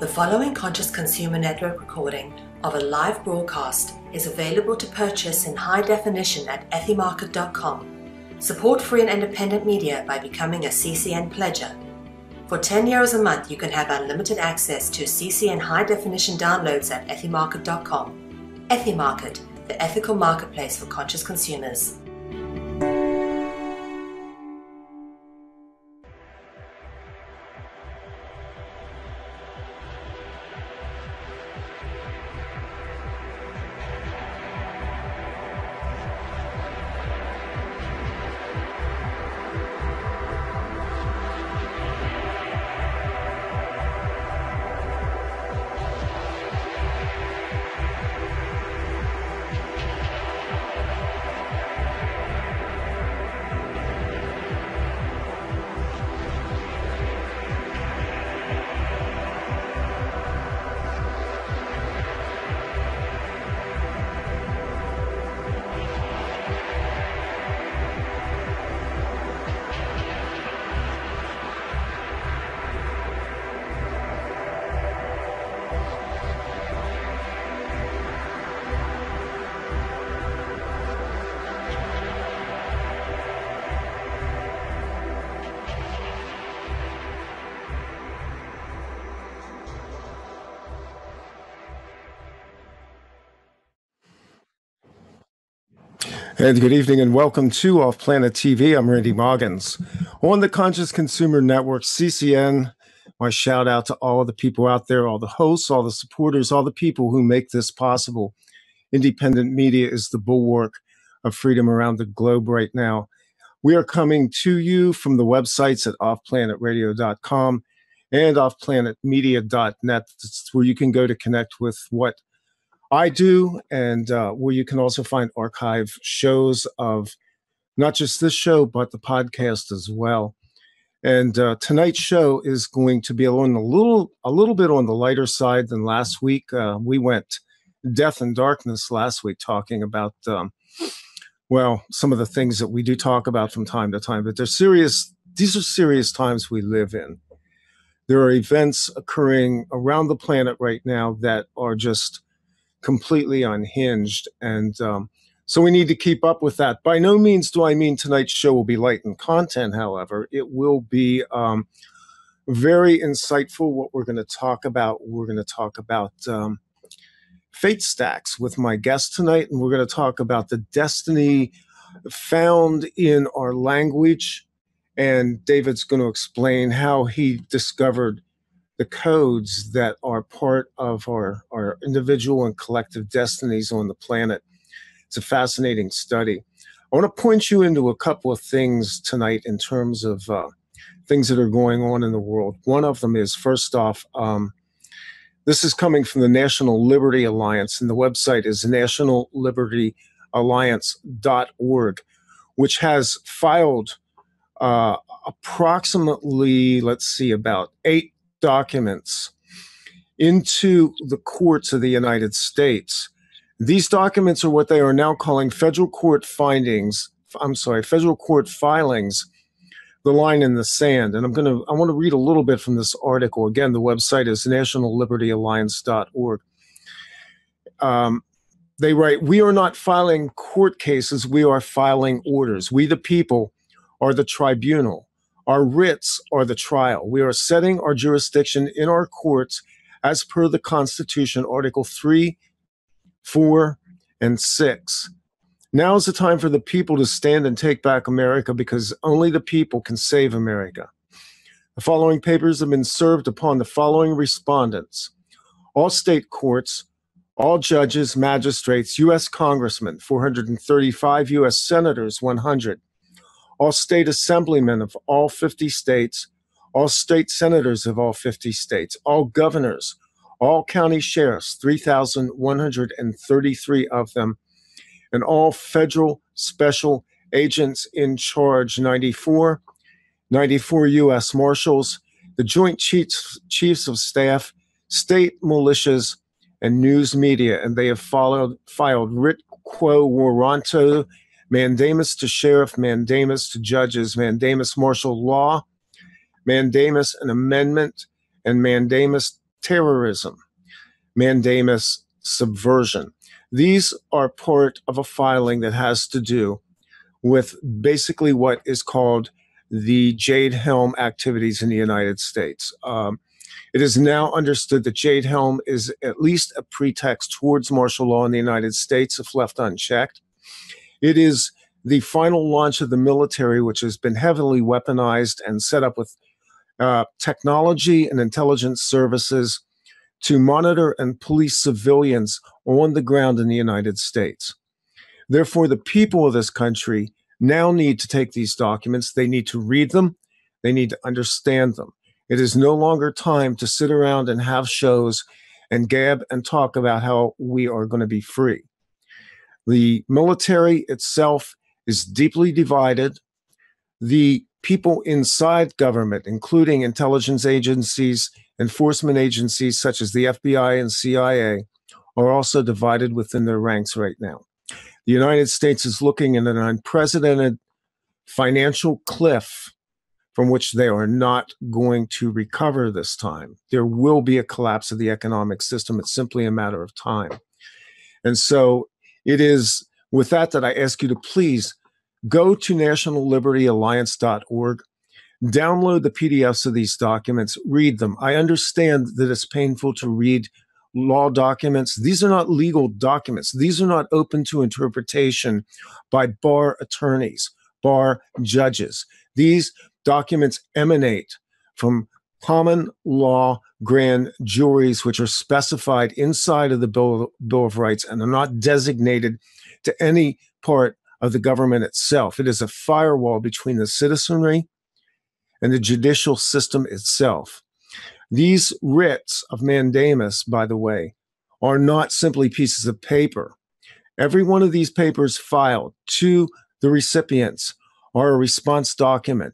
The following Conscious Consumer Network recording of a live broadcast is available to purchase in high definition at ethymarket.com. Support free and independent media by becoming a CCN pledger. For €10 a month, you can have unlimited access to CCN high definition downloads at ethymarket.com. Ethymarket, the ethical marketplace for conscious consumers. And good evening and welcome to OffPlanet TV. I'm Randy Moggins. On the Conscious Consumer Network, CCN, my shout out to all of the people out there, all the hosts, all the supporters, all the people who make this possible. Independent media is the bulwark of freedom around the globe right now. We are coming to you from the websites at offplanetradio.com and offplanetmedia.net. It's where you can go to connect with what I do, and where you can also find archive shows of not just this show, but the podcast as well. And tonight's show is going to be on a little bit on the lighter side than last week. We went death and darkness last week, talking about some of the things that we do talk about from time to time. But they're serious. These are serious times we live in. There are events occurring around the planet right now that are just completely unhinged, and so we need to keep up with that. By no means do I mean tonight's show will be light in content. However, it will be very insightful. What we're going to talk about, fate stacks with my guest tonight, and we're going to talk about the destiny found in our language, and David's going to explain how he discovered the codes that are part of our individual and collective destinies on the planet. It's a fascinating study. I want to point you into a couple of things tonight in terms of things that are going on in the world. One of them is, first off, this is coming from the National Liberty Alliance, and the website is nationallibertyalliance.org, which has filed approximately, about 8 documents into the courts of the United States. These documents are what they are now calling federal court filings, the line in the sand. And I want to read a little bit from this article. Again, the website is nationallibertyalliance.org. They write, "We are not filing court cases, we are filing orders. We the people are the tribunal. Our writs are the trial. We are setting our jurisdiction in our courts as per the Constitution, Article 3, 4, and 6. Now is the time for the people to stand and take back America, because only the people can save America. The following papers have been served upon the following respondents: all state courts, all judges, magistrates, U.S. congressmen, 435, U.S. senators, 100. All state assemblymen of all 50 states, all state senators of all 50 states, all governors, all county sheriffs, 3,133 of them, and all federal special agents in charge, 94 U.S. marshals, the joint chiefs of staff, state militias, and news media, and they have filed writ quo warranto, mandamus to sheriff, mandamus to judges, mandamus martial law, mandamus an amendment, and mandamus terrorism, mandamus, subversion. These are part of a filing that has to do with basically what is called the Jade Helm activities in the United States. It is now understood that Jade Helm is at least a pretext towards martial law in the United States if left unchecked. It is the final launch of the military, which has been heavily weaponized and set up with technology and intelligence services to monitor and police civilians on the ground in the United States. Therefore, the people of this country now need to take these documents. They need to read them. They need to understand them. It is no longer time to sit around and have shows and gab and talk about how we are going to be free. The military itself is deeply divided. The people inside government, including intelligence agencies, enforcement agencies such as the FBI and CIA, are also divided within their ranks right now. The United States is looking at an unprecedented financial cliff from which they are not going to recover this time. There will be a collapse of the economic system. It's simply a matter of time. And so it is with that I ask you to please go to nationallibertyalliance.org, download the PDFs of these documents, read them. I understand that it's painful to read law documents. These are not legal documents. These are not open to interpretation by bar attorneys, bar judges. These documents emanate from common law grand juries, which are specified inside of the Bill of Rights and are not designated to any part of the government itself. It is a firewall between the citizenry and the judicial system itself. These writs of mandamus, by the way, are not simply pieces of paper. Every one of these papers filed to the recipients are a response document.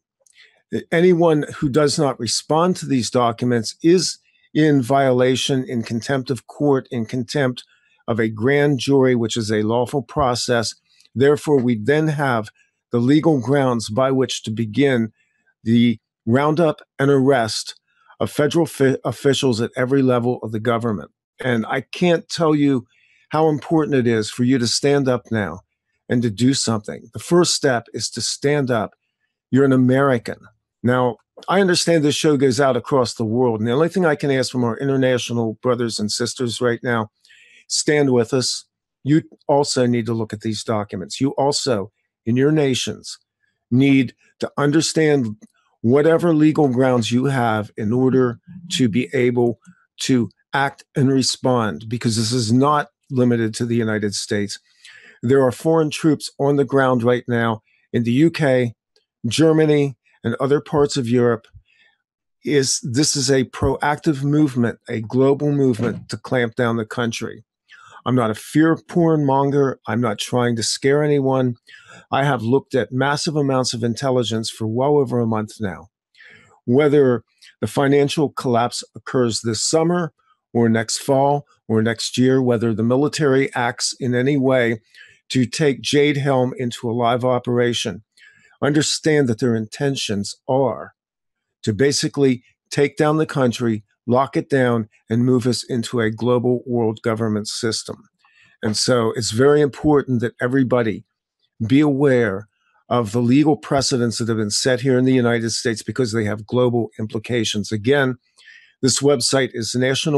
Anyone who does not respond to these documents is in violation, in contempt of court, in contempt of a grand jury, which is a lawful process. Therefore, we then have the legal grounds by which to begin the roundup and arrest of federal officials at every level of the government. And I can't tell you how important it is for you to stand up now and to do something. The first step is to stand up. You're an American. Now, I understand this show goes out across the world, and the only thing I can ask from our international brothers and sisters right now, stand with us. You also need to look at these documents. You also, in your nations, need to understand whatever legal grounds you have in order to be able to act and respond, because this is not limited to the United States. There are foreign troops on the ground right now in the UK, Germany, and other parts of Europe. This is a proactive movement, a global movement to clamp down the country. I'm not a fear porn monger. I'm not trying to scare anyone. I have looked at massive amounts of intelligence for well over a month now. Whether the financial collapse occurs this summer or next fall or next year, whether the military acts in any way to take Jade Helm into a live operation, understand that their intentions are to basically take down the country, lock it down, and move us into a global world government system. And so it's very important that everybody be aware of the legal precedents that have been set here in the United States because they have global implications. Again, this website is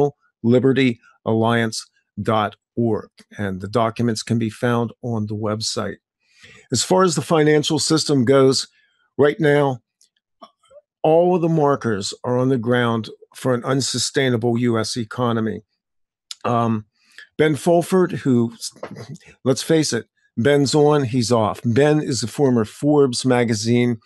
nationallibertyalliance.org, and the documents can be found on the website. As far as the financial system goes, right now, all of the markers are on the ground for an unsustainable U.S. economy. Ben Fulford, who, let's face it, Ben's on, he's off. Ben is a former Forbes magazine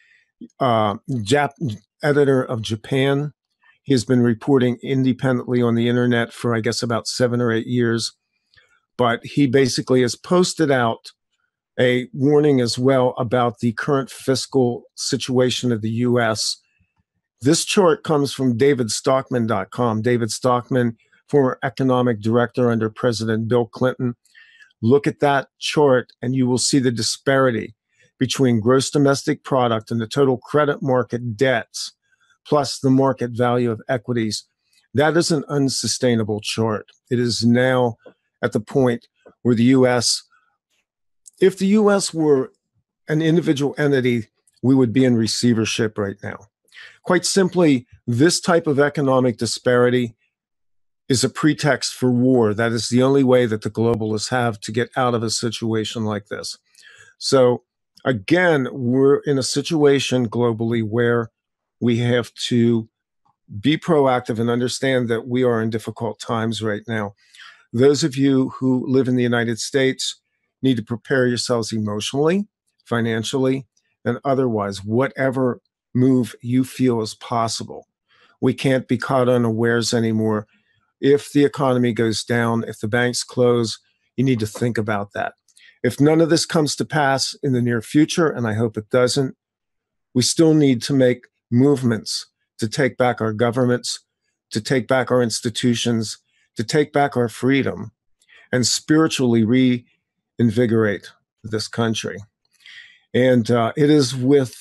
editor of Japan. He has been reporting independently on the internet for, I guess, about 7 or 8 years. But he basically has posted out a warning as well about the current fiscal situation of the U.S. This chart comes from davidstockman.com. David Stockman, former economic director under President Bill Clinton. Look at that chart and you will see the disparity between gross domestic product and the total credit market debts, plus the market value of equities. That is an unsustainable chart. It is now at the point where the U.S., if the U.S. were an individual entity, we would be in receivership right now. Quite simply, this type of economic disparity is a pretext for war. That is the only way that the globalists have to get out of a situation like this. So again, we're in a situation globally where we have to be proactive and understand that we are in difficult times right now. Those of you who live in the United States need to prepare yourselves emotionally, financially, and otherwise, whatever move you feel is possible. We can't be caught unawares anymore. If the economy goes down, if the banks close, you need to think about that. If none of this comes to pass in the near future, and I hope it doesn't, we still need to make movements to take back our governments, to take back our institutions, to take back our freedom, and spiritually reinvigorate this country. And it is with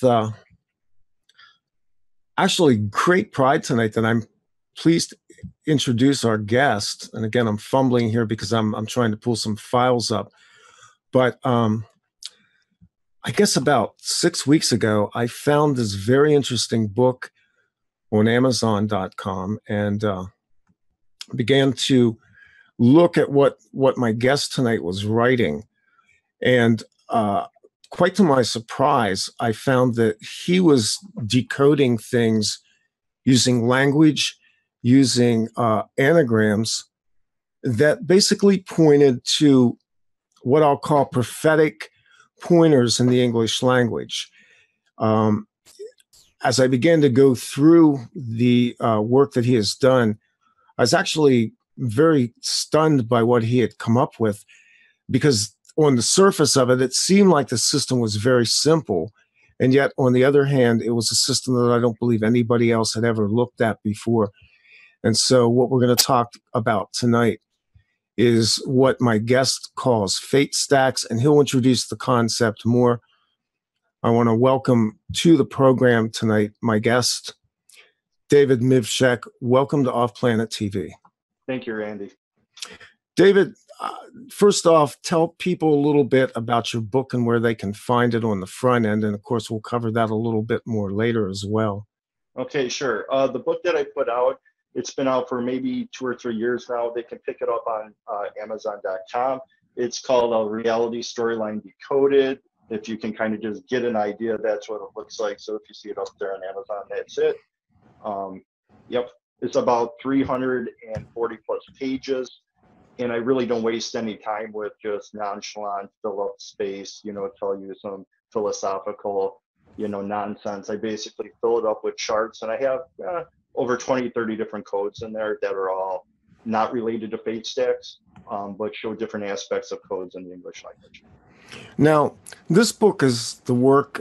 actually great pride tonight that I'm pleased to introduce our guest. And again, I'm fumbling here because I'm trying to pull some files up. But I guess about 6 weeks ago, I found this very interesting book on Amazon.com and began to look at what my guest tonight was writing. And quite to my surprise, I found that he was decoding things using language, using anagrams that basically pointed to what I'll call prophetic pointers in the English language. As I began to go through the work that he has done, I was actually very stunned by what he had come up with, because on the surface of it, it seemed like the system was very simple. And yet, on the other hand, it was a system that I don't believe anybody else had ever looked at before. And so what we're going to talk about tonight is what my guest calls fate stacks, and he'll introduce the concept more. I want to welcome to the program tonight my guest, David Mivshek. Welcome to OffPlanet TV. Thank you, Randy. David, first off, tell people a little bit about your book and where they can find it on the front end. And of course, we'll cover that a little bit more later as well. Okay, sure. The book that I put out, it's been out for maybe 2 or 3 years now. They can pick it up on Amazon.com. It's called Reality Storyline Decoded. If you can kind of just get an idea, that's what it looks like. So if you see it up there on Amazon, that's it. Yep, it's about 340 plus pages. And I really don't waste any time with just nonchalant, fill up space, tell you some philosophical, nonsense. I basically fill it up with charts, and I have over 20, 30 different codes in there that are all not related to fate stacks, but show different aspects of codes in the English language. Now, this book is the work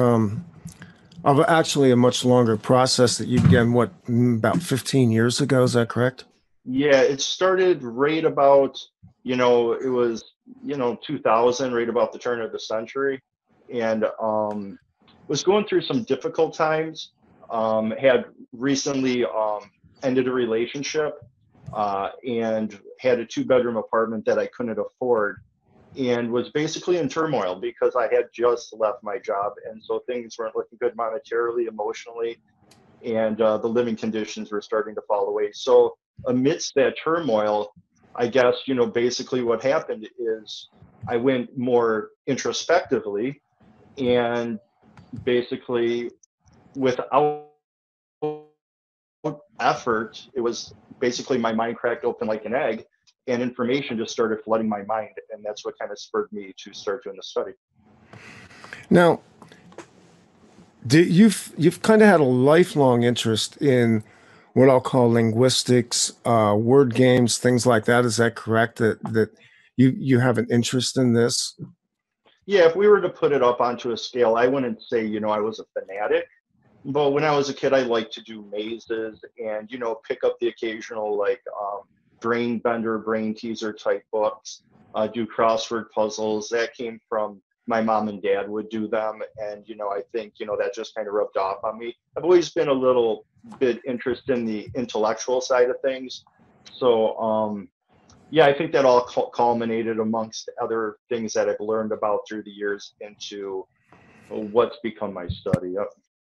of actually a much longer process that you began, about 15 years ago, is that correct? Yeah, it started right about, it was, 2000, right about the turn of the century, and was going through some difficult times, had recently ended a relationship, and had a 2-bedroom apartment that I couldn't afford, and was basically in turmoil because I had just left my job, and so things weren't looking good monetarily, emotionally, and the living conditions were starting to fall away. So amidst that turmoil, I guess, basically what happened is I went more introspectively, and basically without effort, it was basically my mind cracked open like an egg, and information just started flooding my mind, and that's what kind of spurred me to start doing the study. Now, you've kind of had a lifelong interest in what I'll call linguistics, word games, things like that. Is that correct? That you have an interest in this? Yeah, if we were to put it up onto a scale, I wouldn't say, I was a fanatic. But when I was a kid, I liked to do mazes and, pick up the occasional brain bender, brain teaser type books, do crossword puzzles. That came from my mom and dad would do them. And, I think, that just kind of rubbed off on me. I've always been a little bit interested in the intellectual side of things. So, yeah, I think that all culminated amongst other things that I've learned about through the years into what's become my study. Yep.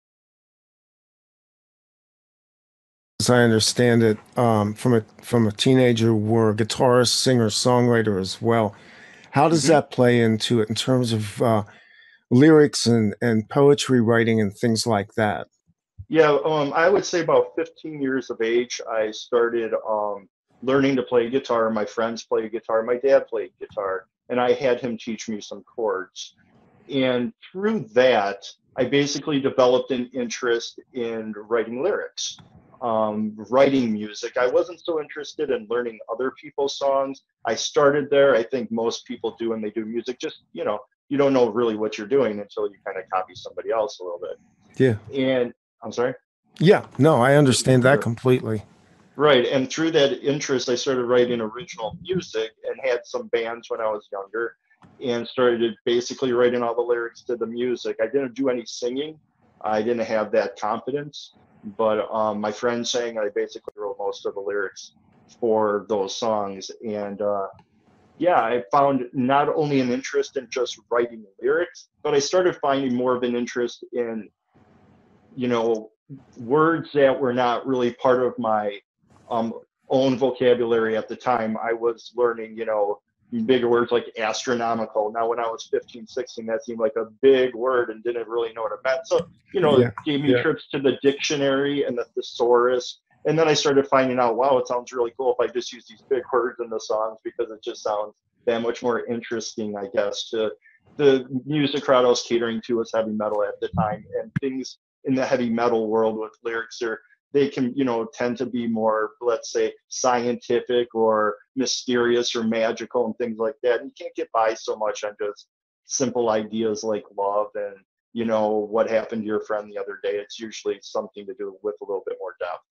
As I understand it, from a teenager, were a guitarist, singer, songwriter as well. How does Mhm. that play into it in terms of lyrics and poetry writing and things like that? Yeah, I would say about 15 years of age, I started learning to play guitar. My friends play guitar. My dad played guitar, and I had him teach me some chords. And through that, I basically developed an interest in writing lyrics, writing music. I wasn't so interested in learning other people's songs. I started there. I think most people do when they do music. Just, you don't know really what you're doing until you kind of copy somebody else a little bit. Yeah. And I'm sorry? Yeah. No, I understand that completely. Right. And through that interest, I started writing original music and had some bands when I was younger and started basically writing all the lyrics to the music. I didn't do any singing. I didn't have that confidence, but my friend sang, I basically wrote most of the lyrics for those songs. And yeah, I found not only an interest in just writing lyrics, but I started finding more of an interest in, words that were not really part of my um, own vocabulary at the time. I was learning, bigger words like astronomical. Now, when I was 15, 16, that seemed like a big word and didn't really know what it meant. So, Yeah. it gave me Yeah. trips to the dictionary and the thesaurus. And then I started finding out, wow, it sounds really cool if I just use these big words in the songs because it just sounds that much more interesting, I guess, to the music crowd I was catering to was heavy metal at the time. And things in the heavy metal world with lyrics they can, tend to be more, let's say, scientific or mysterious or magical and things like that. And you can't get by so much on just simple ideas like love and, what happened to your friend the other day. It's usually something to do with a little bit more depth.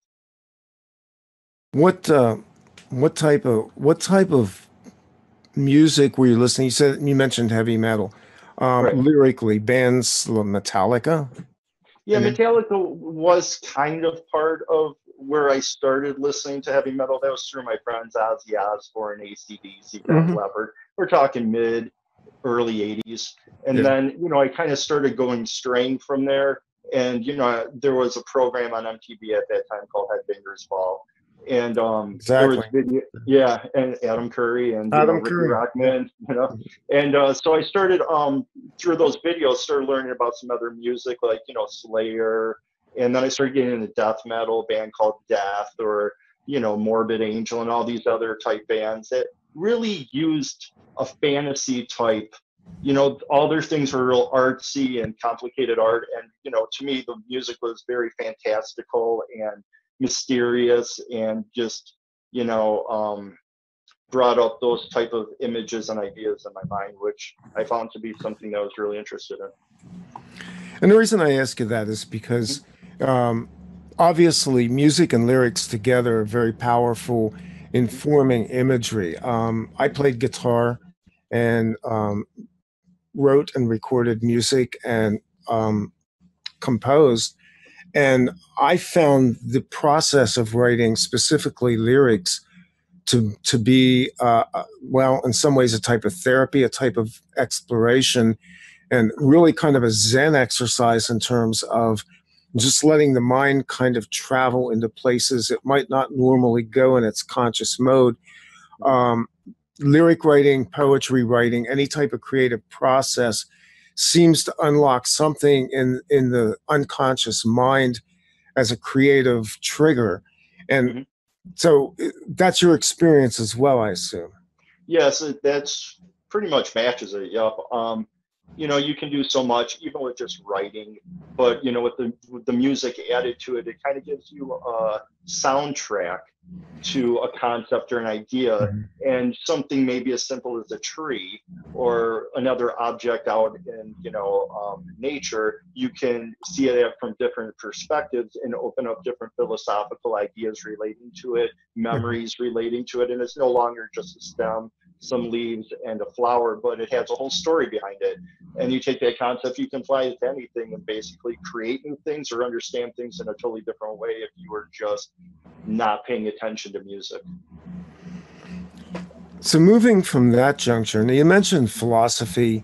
What type of music were you listening? You mentioned heavy metal. Right. Lyrically, bands Metallica. Yeah, And then, Metallica was kind of part of where I started listening to heavy metal. That was through my friends Ozzy Osbourne, AC/DC, Def Mhm. Leppard. We're talking early 80s. And Yeah, then, I kind of started going straying from there. And, there was a program on MTV at that time called Headbangers Ball. And there was exactly. video, yeah, and Adam Curry and, Adam Ricky Curry. Yeah. Rockman, And so I started through those videos, started learning about some other music like, Slayer. And then I started getting into death metal, a band called Death or, Morbid Angel and all these other type bands that really used a fantasy type, all their things were real artsy and complicated art. And, to me, the music was very fantastical and mysterious and just, brought up those type of images and ideas in my mind, which I found to be something that I was really interested in. And the reason I ask you that is because um, obviously music and lyrics together are very powerful in forming imagery. I played guitar and wrote and recorded music and composed. And I found the process of writing, specifically lyrics, to be well, in some ways, a type of therapy, a type of exploration, and really kind of a Zen exercise in terms of just letting the mind kind of travel into places it might not normally go in its conscious mode. Um, Lyric writing, poetry writing, any type of creative process seems to unlock something in the unconscious mind as a creative trigger. And Mm-hmm. so that's your experience as well, I assume. Yes, that's pretty much matches it. Yep. You can do so much even with just writing, but with the music added to it, it kind of gives you a soundtrack to a concept or an idea, Mhm. and something maybe as simple as a tree or another object out in nature. You can see it from different perspectives and open up different philosophical ideas relating to it, Mhm. memories relating to it, and it's no longer just a stem some leaves and a flower, but it has a whole story behind it. And you take that concept, you can apply it to anything and basically create new things or understand things in a totally different way if you were just not paying attention to music. So moving from that juncture, now you mentioned philosophy.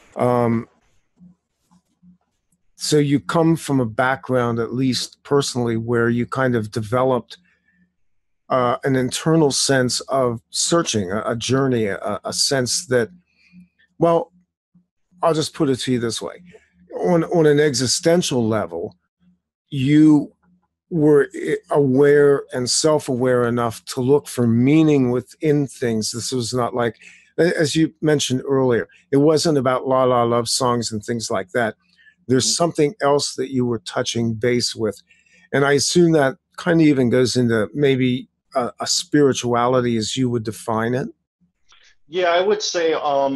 So you come from a background, at least personally, where you kind of developed an internal sense of searching, a journey, a sense that, well, I'll just put it to you this way. On an existential level, you were aware and self-aware enough to look for meaning within things. This was not like, as you mentioned earlier, it wasn't about la la love songs and things like that. There's something else that you were touching base with. And I assume that kind of even goes into maybe a spirituality as you would define it. Yeah, I would say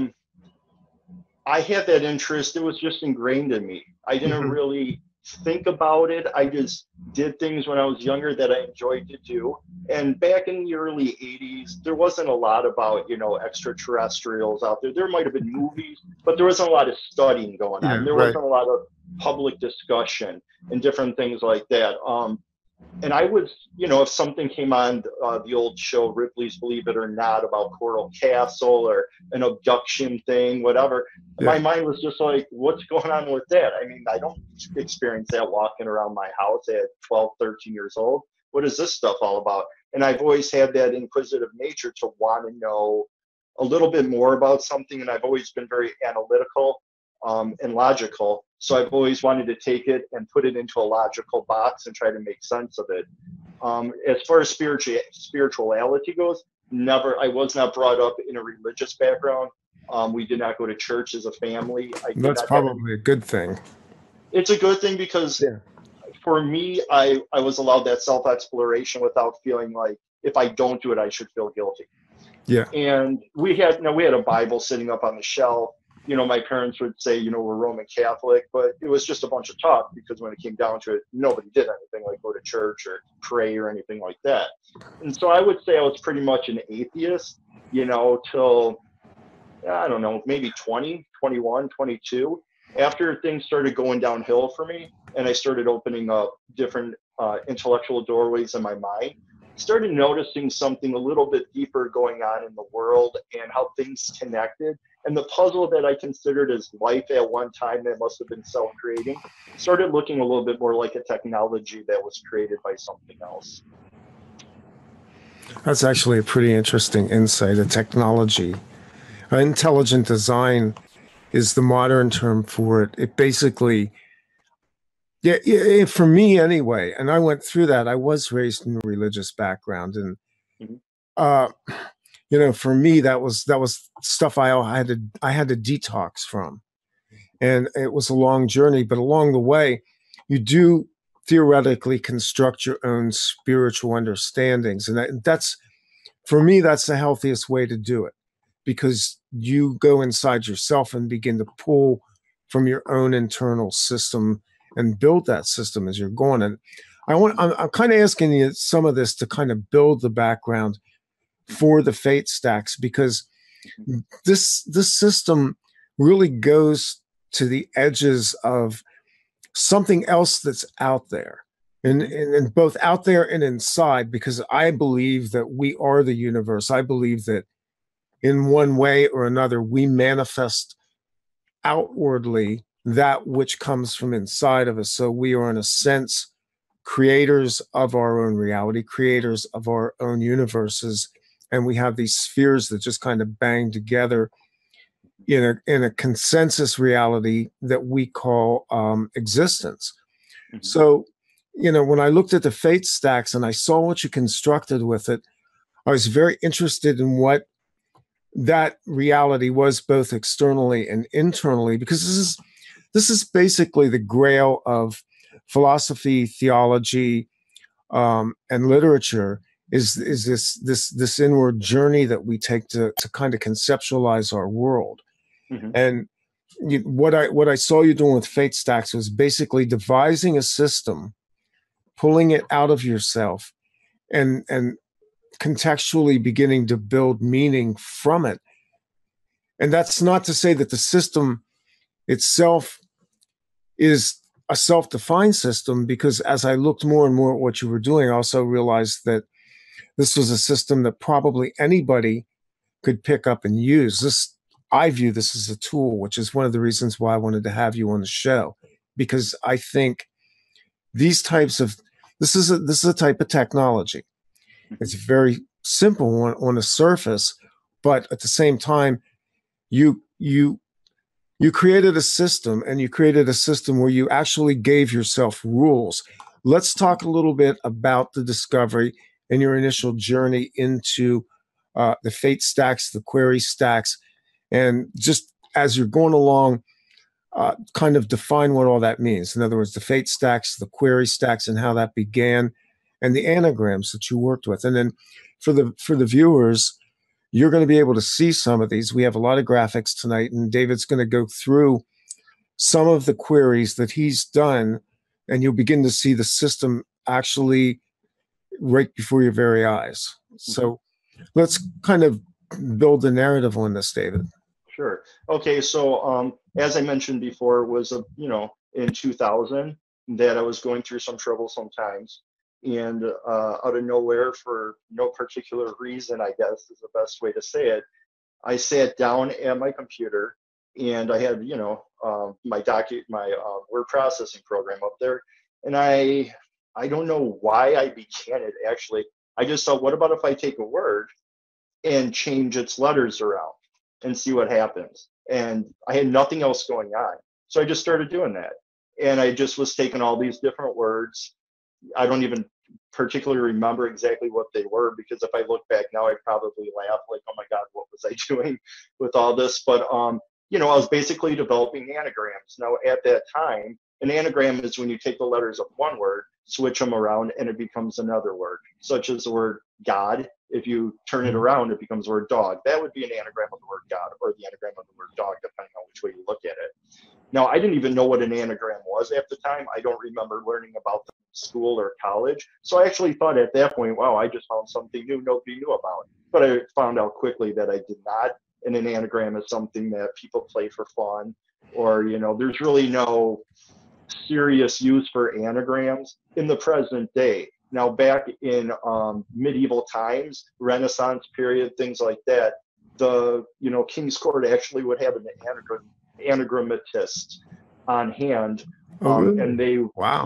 I had that interest. It was just ingrained in me. I didn't really think about it. I just did things when I was younger that I enjoyed to do. And back in the early 80s, there wasn't a lot about, extraterrestrials out there. There might have been movies, but there wasn't a lot of studying going on. There wasn't a lot of public discussion and different things like that. And I was, if something came on the old show, Ripley's Believe It or Not, about Coral Castle or an abduction thing, whatever, my mind was just like, what's going on with that? I mean, I don't experience that walking around my house at 12, 13 years old. What is this stuff all about? And I've always had that inquisitive nature to want to know a little bit more about something. And I've always been very analytical and logical. So I've always wanted to take it and put it into a logical box and try to make sense of it. As far as spirituality goes, I was not brought up in a religious background. We did not go to church as a family. That's probably a good thing. It's a good thing because for me, I was allowed that self-exploration without feeling like if I don't do it, I should feel guilty. Yeah. And we had a Bible sitting up on the shelf. My parents would say, we're Roman Catholic, but it was just a bunch of talk because when it came down to it, nobody did anything like go to church or pray or anything like that. And so I would say I was pretty much an atheist, till, I don't know, maybe 20, 21, 22. After things started going downhill for me and I started opening up different intellectual doorways in my mind, started noticing something a little bit deeper going on in the world and how things connected. And the puzzle that I considered as life at one time that must have been self-creating started looking a little bit more like a technology that was created by something else. That's actually a pretty interesting insight, a technology. Intelligent design is the modern term for it. It basically, for me anyway, and I went through that. I was raised in a religious background, and for me, that was stuff I had to detox from, and it was a long journey. But along the way, you do theoretically construct your own spiritual understandings, and that's for me, that's the healthiest way to do it, because you go inside yourself and begin to pull from your own internal system and build that system as you're going. And I'm kind of asking you some of this to kind of build the background for the fate stacks, because this system really goes to the edges of something else that's out there, and both out there and inside, because I believe that we are the universe. I believe that in one way or another, we manifest outwardly that which comes from inside of us. So we are, in a sense, creators of our own reality, creators of our own universes. And we have these spheres that just kind of bang together in a consensus reality that we call existence. So, when I looked at the fate stacks and I saw what you constructed with it, I was very interested in what that reality was, both externally and internally, because this is basically the grail of philosophy, theology, and literature. Is this inward journey that we take to kind of conceptualize our world. And what I saw you doing with fate stacks was basically devising a system, pulling it out of yourself, and contextually beginning to build meaning from it. And that's not to say that the system itself is a self-defined system, because as I looked more and more at what you were doing, I also realized that this was a system that probably anybody could pick up and use. I view this as a tool, which is one of the reasons why I wanted to have you on the show, because I think these types of this is a type of technology. It's very simple on the surface, but at the same time, you created a system, and you created a system where you actually gave yourself rules. Let's talk a little bit about the discovery and your initial journey into the fate stacks, the query stacks, and just as you're going along, kind of define what all that means. In other words, the fate stacks, the query stacks, and how that began, and the anagrams that you worked with. And then for the viewers, you're going to be able to see some of these. We have a lot of graphics tonight, and David's going to go through some of the queries that he's done, and you'll begin to see the system actually right before your very eyes. So let's kind of build the narrative on this, David. Sure. Okay. So as I mentioned before, it was in 2000 that I was going through some troublesome times, and out of nowhere, for no particular reason, I guess is the best way to say it, I sat down at my computer, and I had my word processing program up there, and I don't know why I began it. Actually, I just thought, what about if I take a word and change its letters around and see what happens? And I had nothing else going on, so I just started doing that, and I just was taking all these different words. I don't even particularly remember exactly what they were, because if I look back now, I'd probably laugh like, oh my God, what was I doing with all this? But, I was basically developing anagrams. Now, at that time, an anagram is when you take the letters of one word, switch them around, and it becomes another word, such as the word God. If you turn it around, it becomes the word dog. That would be an anagram of the word God, or the anagram of the word dog, depending on which way you look at it. Now, I didn't even know what an anagram was at the time. I don't remember learning about them in school or college. So I actually thought at that point, wow, I just found something new nobody knew about. But I found out quickly that I did not. And an anagram is something that people play for fun, or, there's really no serious use for anagrams in the present day. Now, back in medieval times, Renaissance period, things like that, the King's Court actually would have an anagrammatist on hand, and they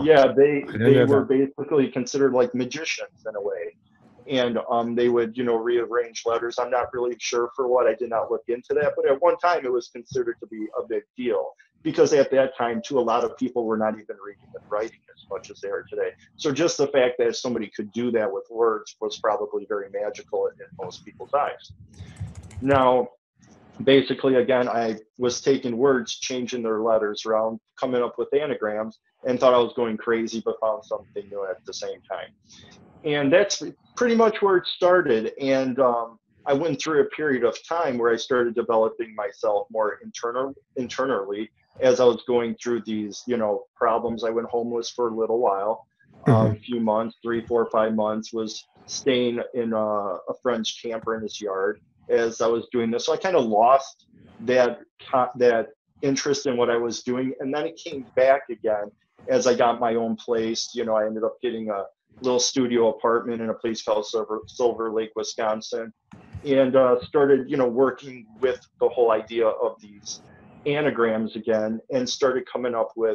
they were basically considered like magicians in a way, and they would rearrange letters. I'm not really sure for what. I did not look into that, but at one time it was considered to be a big deal, because at that time too, a lot of people were not even reading and writing as much as they are today. So just the fact that somebody could do that with words was probably very magical in most people's eyes. Now, basically, again, I was taking words, changing their letters around, coming up with anagrams, and thought I was going crazy, but found something new at the same time. And that's pretty much where it started. And I went through a period of time where I started developing myself more internally as I was going through these, problems. I went homeless for a little while, a few months, 3, 4, 5 months, was staying in a friend's camper in his yard as I was doing this. So I kind of lost that interest in what I was doing. And then it came back again as I got my own place. I ended up getting a little studio apartment in a place called Silver Lake, Wisconsin, and started, working with the whole idea of these anagrams again, and started coming up with,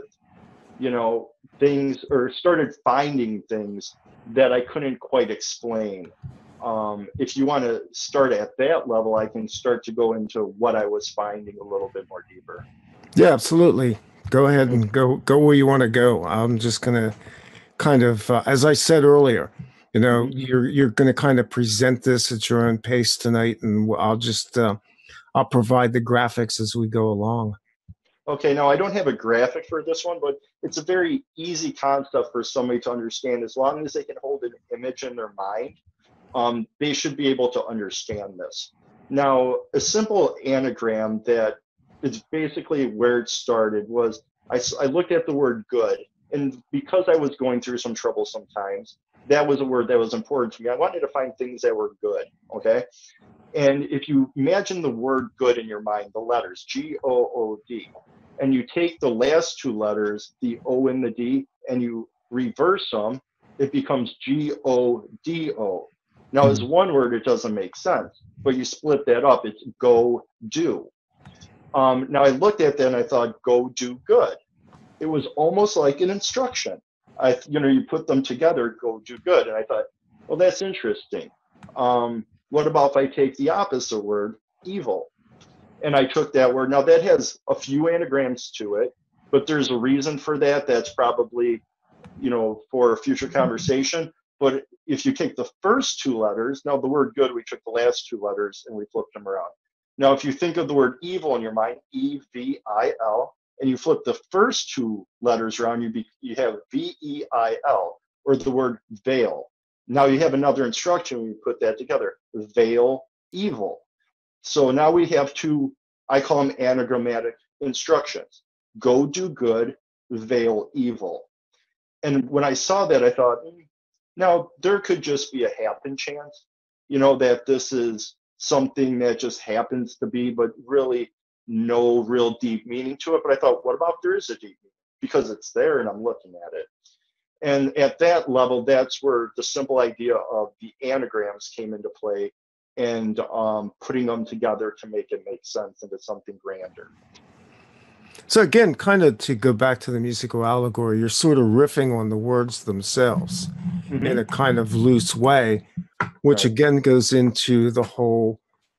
things, or started finding things that I couldn't quite explain. If you want to start at that level, I can start to go into what I was finding a little bit more deeper. Yeah, absolutely. Go ahead and go where you want to go. I'm just going to kind of, as I said earlier, you're going to kind of present this at your own pace tonight, and I'll just I'll provide the graphics as we go along. Okay, now I don't have a graphic for this one, but it's a very easy concept for somebody to understand. As long as they can hold an image in their mind, they should be able to understand this. Now, a simple anagram that is basically where it started was I looked at the word good, and because I was going through some trouble sometimes, that was a word that was important to me. I wanted to find things that were good, okay? And if you imagine the word good in your mind, the letters G-O-O-D, and you take the last two letters, the O and the D, and you reverse them, it becomes G-O-D-O. Now, as one word, it doesn't make sense, but you split that up, it's go do. Now, I looked at that and I thought, go do good. It was almost like an instruction. You put them together, go do good. And I thought, well, that's interesting. What about if I take the opposite word, evil? And I took that word. Now, that has a few anagrams to it, but there's a reason for that. That's probably, for a future conversation. But if you take the first two letters, now the word good, we took the last two letters and we flipped them around. Now, if you think of the word evil in your mind, E-V-I-L, and you flip the first two letters around, you have V-E-I-L, or the word veil. Now you have another instruction when you put that together, veil evil. So now we have two, I call them anagrammatic instructions. Go do good, veil evil. And when I saw that, I thought, now there could just be a happen chance, that this is something that just happens to be, but really no real deep meaning to it. But I thought, what about there is a deep meaning? Because it's there and I'm looking at it. And at that level, that's where the simple idea of the anagrams came into play, and putting them together to make it make sense into something grander. So again, kind of to go back to the musical allegory, you're sort of riffing on the words themselves in a kind of loose way, which again goes into the whole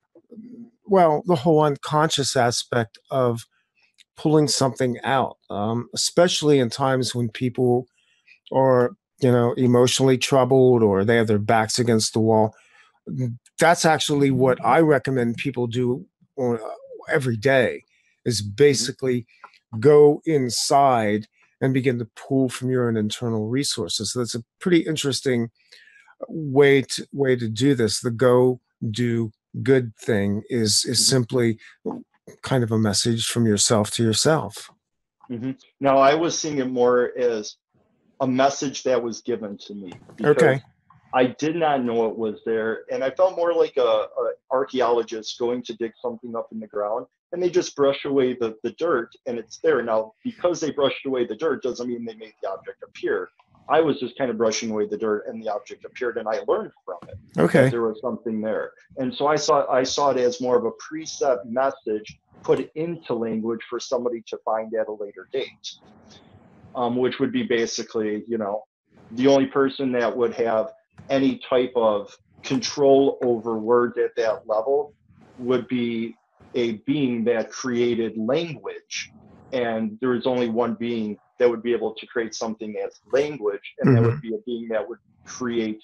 unconscious aspect of pulling something out, especially in times when people are, emotionally troubled or they have their backs against the wall. That's actually what I recommend people do every day, is basically go inside and begin to pull from your own internal resources. So that's a pretty interesting way to do this. The go do good thing is simply kind of a message from yourself to yourself. Now, I was seeing it more as a message that was given to me, because I did not know it was there, and I felt more like a archaeologist going to dig something up in the ground, and they just brush away the dirt, and it's there. Now, because they brushed away the dirt doesn't mean they made the object appear. I was just kind of brushing away the dirt, and the object appeared, and I learned from it. That there was something there, and so I saw it as more of a preset message put into language for somebody to find at a later date. Which would be basically, the only person that would have any type of control over words at that level would be a being that created language. And there is only one being that would be able to create something as language, and that would be a being that would create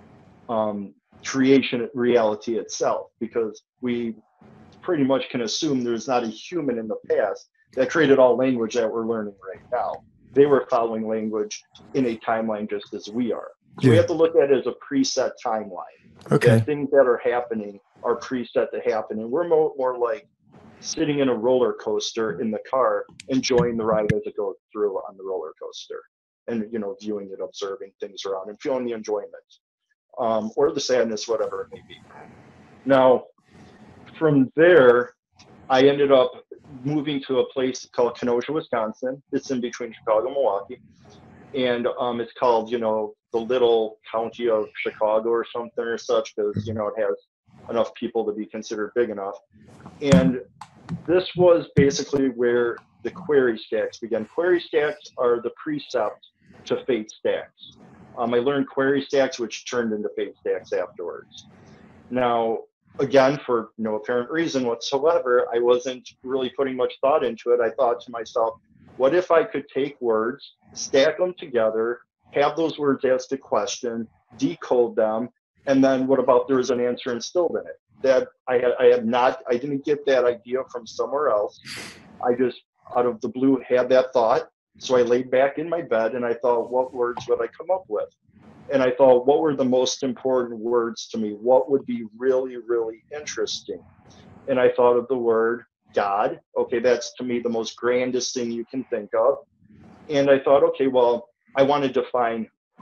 creation reality itself, because we pretty much can assume there's not a human in the past that created all language that we're learning right now. They were following language in a timeline just as we are. So we have to look at it as a preset timeline. That things that are happening are preset to happen. And we're more like sitting in a roller coaster in the car, enjoying the ride as it goes through on the roller coaster, and, viewing it, observing things around, and feeling the enjoyment, or the sadness, whatever it may be. Now, from there, I ended up moving to a place called Kenosha, Wisconsin. It's in between Chicago and Milwaukee. And it's called, the little county of Chicago or something or such, because, it has enough people to be considered big enough. And this was basically where the query stacks began. Query stacks are the precept to fate stacks. I learned query stacks, which turned into fate stacks afterwards. Now, again, for no apparent reason whatsoever, I wasn't really putting much thought into it. I thought to myself, what if I could take words, stack them together, have those words asked a question, decode them, and then what about there was an answer instilled in it? That I didn't get that idea from somewhere else. I just, out of the blue, had that thought. So I laid back in my bed and I thought, what words would I come up with? And I thought, what were the most important words to me? What would be really, really interesting? And I thought of the word God. Okay, that's to me the most grandest thing you can think of. And I thought, okay, well, I want to define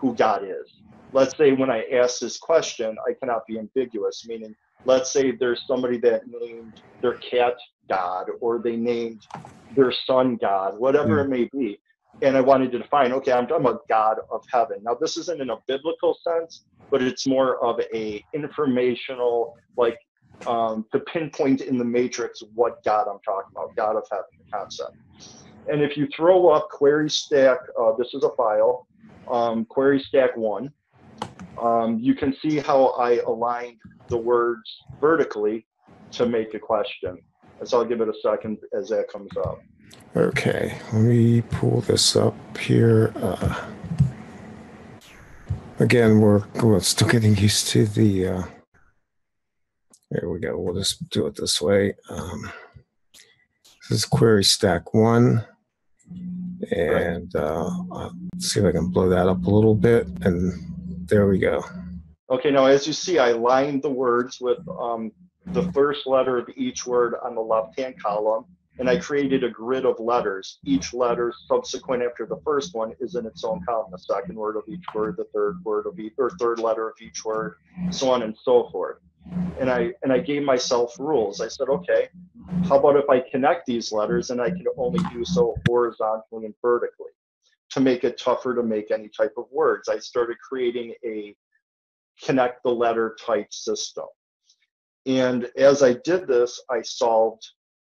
who God is. Let's say when I ask this question, I cannot be ambiguous, meaning let's say there's somebody that named their cat God, or they named their son God, whatever it may be. And I wanted to define, okay, I'm talking about God of heaven. Now, this isn't in a biblical sense, but it's more of a informational, like to pinpoint in the matrix what God I'm talking about, God of heaven, the concept. And if you throw up query stack, this is a file, query stack 1, you can see how I aligned the words vertically to make a question. And so I'll give it a second as that comes up. Okay, let me pull this up here. Again, we're still getting used to the. There we go. We'll just do it this way. This is query stack 1, and let's see if I can blow that up a little bit. And there we go. Okay, now as you see, I lined the words with the first letter of each word on the left-hand column, and I created a grid of letters. Each letter subsequent after the first one is in its own column, the second word of each word, the third word of each, or third letter of each word, so on and so forth. And I gave myself rules. I said, okay, how about if I connect these letters, and I can only do so horizontally and vertically to make it tougher to make any type of words. I started creating a connect the letter type system. And as I did this, I solved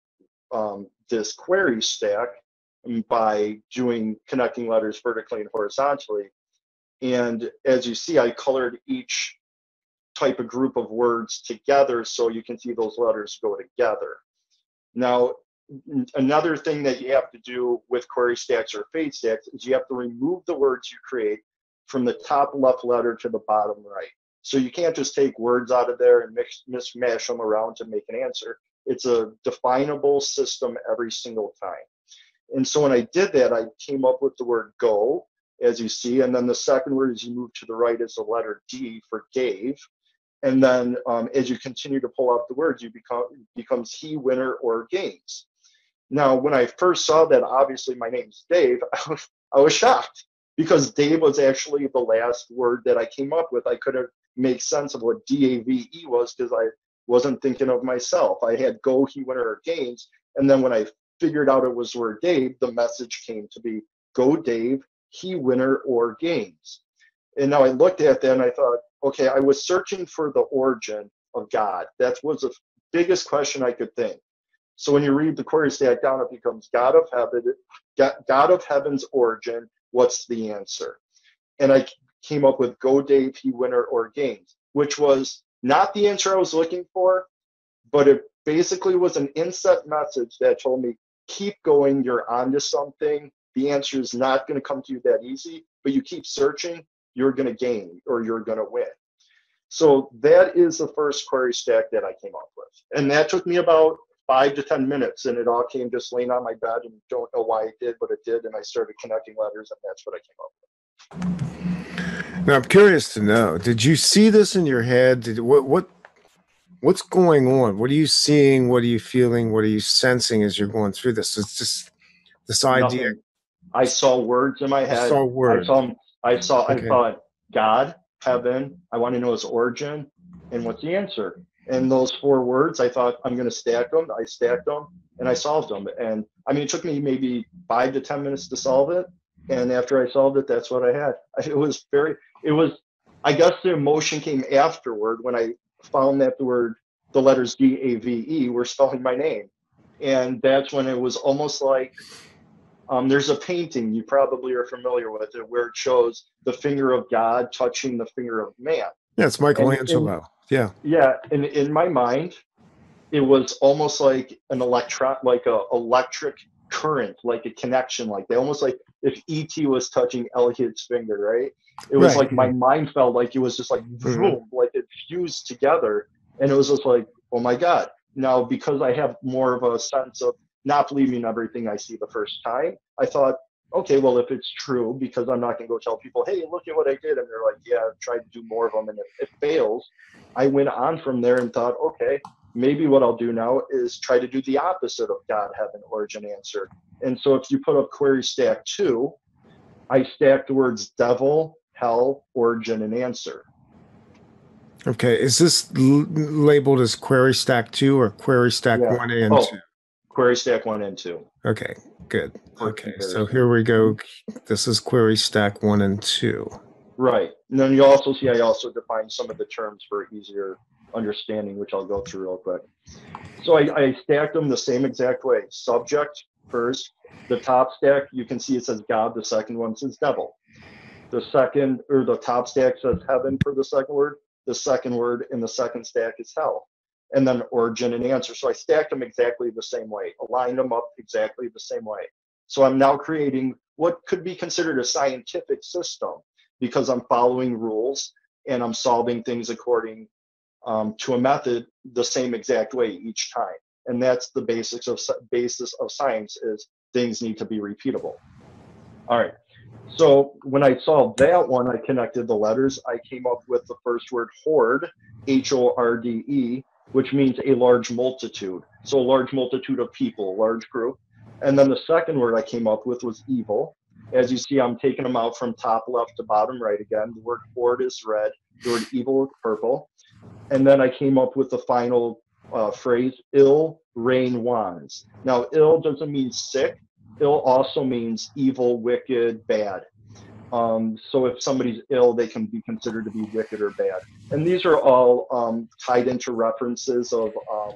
this query stack by doing connecting letters vertically and horizontally. And as you see, I colored each type of group of words together so you can see those letters go together. Now, another thing that you have to do with query stacks or fade stacks is you have to remove the words you create from the top left letter to the bottom right. So you can't just take words out of there and mishmash them around to make an answer. It's a definable system every single time. And so when I did that, I came up with the word go, as you see, and then the second word as you move to the right is the letter D for gave. And then as you continue to pull out the words, you becomes he, winner, or gains. Now, when I first saw that, obviously my name's Dave, I was shocked because Dave was actually the last word that I came up with. I couldn't make sense of what D-A-V-E was because I wasn't thinking of myself. I had go, he, winner, or gains. And then when I figured out it was the word Dave, the message came to be go Dave, he, winner, or gains. And now I looked at that and I thought, okay, I was searching for the origin of God. That was the biggest question I could think. So when you read the query stack down, it becomes God of heaven, God of heaven's origin. What's the answer? And I came up with go Dave, he, winner, or gains, which was not the answer I was looking for, but it basically was an inset message that told me, keep going, you're onto something. The answer is not going to come to you that easy, but you keep searching, you're going to gain or you're going to win. So that is the first query stack that I came up with. And that took me about 5 to 10 minutes, and it all came just laying on my bed and don't know why it did, but it did. And I started connecting letters, and that's what I came up with. Now I'm curious to know, did you see this in your head? What's going on? What are you seeing? What are you feeling? What are you sensing as you're going through this? It's just this idea. Nothing. I saw words in my head. You saw words. I Okay. thought God, heaven, I want to know his origin, and what's the answer? And those 4 words, I thought I'm going to stack them. I stacked them and I solved them. And I mean, it took me maybe 5 to 10 minutes to solve it. And after I solved it, that's what I had. I guess the emotion came afterward when I found that the letters D-A-V-E were spelling my name. And that's when it was almost like, there's a painting, you probably are familiar with it, where it shows the finger of God touching the finger of man. Yeah, it's Michelangelo. Yeah. Yeah, and in my mind, it was almost like an electric current, like a connection, like almost like if E.T. was touching Elliot's finger, right? It was like my mind felt like it was just like boom, like it fused together, and it was just like, oh my God. Now, because I have more of a sense of not believing everything I see the first time, I thought, okay, well, if it's true, because I'm not going to go tell people, hey, look at what I did. And they're like, yeah, I've tried to do more of them. And if it fails, I went on from there and thought, okay, maybe what I'll do now is try to do the opposite of God, heaven, origin, answer. And so if you put up query stack 2, I stacked the words devil, hell, origin, and answer. Okay, is this labeled as query stack 2 or query stack 1A and 2? Query stack 1 and 2. Okay, good. For Okay, comparison. so here we go. This is query stack 1 and 2. Right. And then you also see I also defined some of the terms for easier understanding, which I'll go through real quick. So I stacked them the same exact way. Subject first. The top stack, you can see it says God. The second one says devil. The second, or the top stack says heaven for the second word. The second word in the second stack is hell. And then origin and answer. So I stacked them exactly the same way, aligned them up exactly the same way. So I'm now creating what could be considered a scientific system because I'm following rules and I'm solving things according to a method the same exact way each time. And that's the basis of science is things need to be repeatable. All right. So when I solved that one, I connected the letters. I came up with the first word horde, H-O-R-D-E, which means a large multitude. So a large multitude of people, a large group. And then the second word I came up with was evil. As you see, I'm taking them out from top left to bottom right again. The word horde is red, the word evil is purple. And then I came up with the final phrase, ill rain wands. Now, ill doesn't mean sick. Ill also means evil, wicked, bad. So if somebody's ill, they can be considered to be wicked or bad. And these are all tied into references of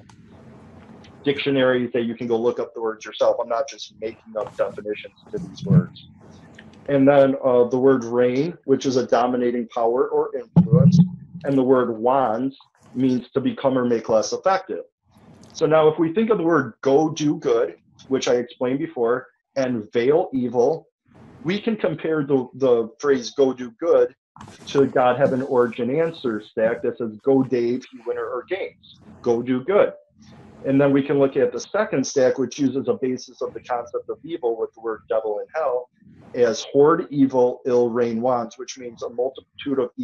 dictionaries that you can go look up the words yourself. I'm not just making up definitions to these words. And then the word reign, which is a dominating power or influence. And the word wands means to become or make less effective. So now if we think of the word go do good, which I explained before, and veil evil, we can compare the phrase go do good to God, heaven, origin, answer stack that says go Dave, he winner or gains. Go do good. And then we can look at the second stack, which uses a basis of the concept of evil with the word devil and hell as horde, evil, ill, rain, wands, which means a multitude of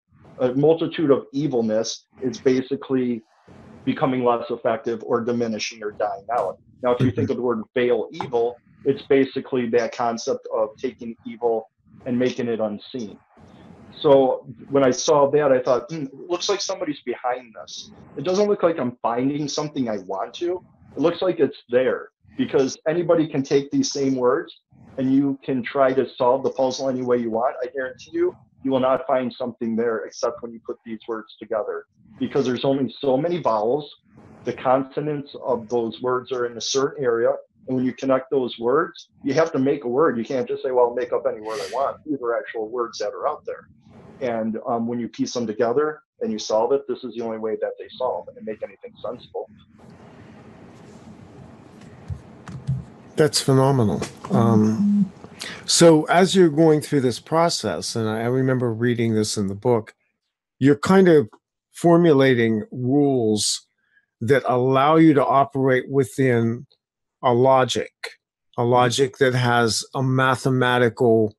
evilness is basically becoming less effective or diminishing or dying out. Now, if you think of the word veil evil, it's basically that concept of taking evil and making it unseen. So when I saw that, I thought, looks like somebody's behind this. It doesn't look like I'm finding something I want to. It looks like it's there because anybody can take these same words and you can try to solve the puzzle any way you want. I guarantee you, you will not find something there except when you put these words together because there's only so many vowels. The consonants of those words are in a certain area. And when you connect those words, you have to make a word. You can't just say, well, I'll make up any word I want. These are actual words that are out there. And when you piece them together and you solve it, this is the only way that they solve and make anything sensible. That's phenomenal. So as you're going through this process, and I remember reading this in the book, you're kind of formulating rules that allow you to operate within a logic that has a mathematical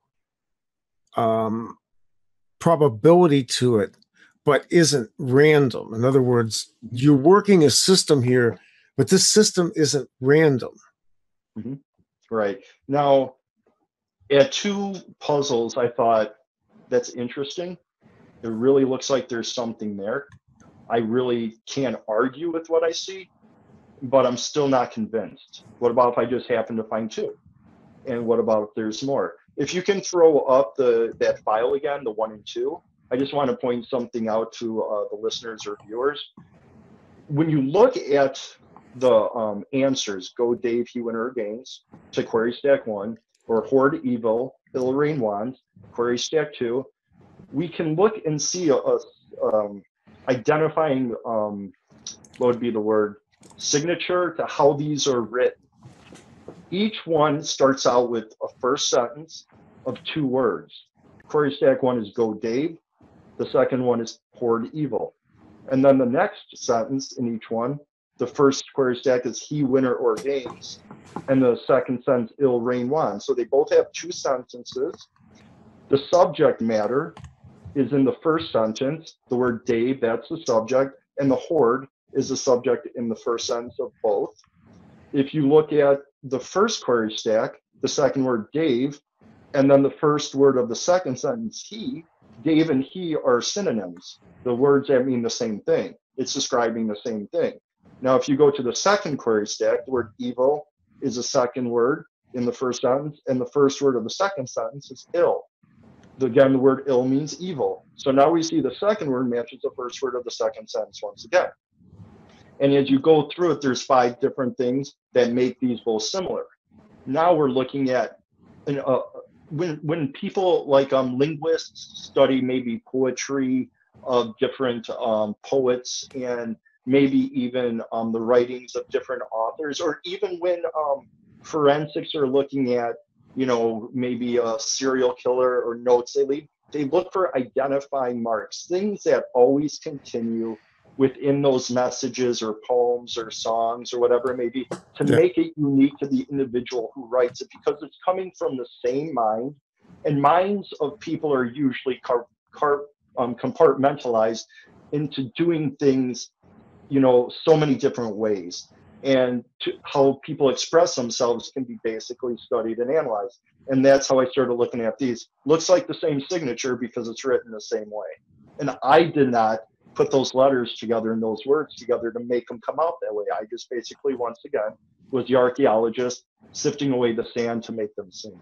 probability to it, but isn't random. In other words, you're working a system here, but this system isn't random. Mm-hmm. Right. Now, at two puzzles, I thought that's interesting. It really looks like there's something there. I really can't argue with what I see, but I'm still not convinced. What about if I just happen to find two? And what about if there's more? If you can throw up that file again, the 1 and 2, I just want to point something out to the listeners or viewers. When you look at the answers, go Dave, he winner or gains, to query stack 1, or horde evil, ill rain wands, query stack 2, we can look and see identifying, what would be the word, signature to how these are written. Each one starts out with a first sentence of 2 words. Query stack 1 is go Dave. The second one is horde evil. And then the next sentence in each one, the first query stack is he winner or gains. And the second sentence, ill rain wands. So they both have 2 sentences. The subject matter is in the first sentence. The word Dave, that's the subject. And the horde is the subject in the first sentence of both. If you look at the first query stack, the second word Dave, And then the first word of the second sentence, he. Dave and he are synonyms, the words that mean the same thing. It's describing the same thing. Now, if you go to the second query stack, the word evil is the second word in the first sentence, and the first word of the second sentence is ill. Again, the word ill means evil. So now we see the second word matches the first word of the second sentence once again. And as you go through it, there's 5 different things that make these both similar. Now we're looking at when people like linguists study maybe poetry of different poets, and maybe even the writings of different authors, or even when forensics are looking at, you know, maybe a serial killer or notes they leave, they look for identifying marks, things that always continue within those messages or poems or songs or whatever it may be, to make it unique to the individual who writes it, because it's coming from the same mind, and minds of people are usually compartmentalized into doing things, you know, so many different ways. And how people express themselves can be basically studied and analyzed. And that's how I started looking at these. Looks like the same signature because it's written the same way. And I did not put those letters together and those words together to make them come out that way. I just basically, once again, was the archaeologist sifting away the sand to make them sing.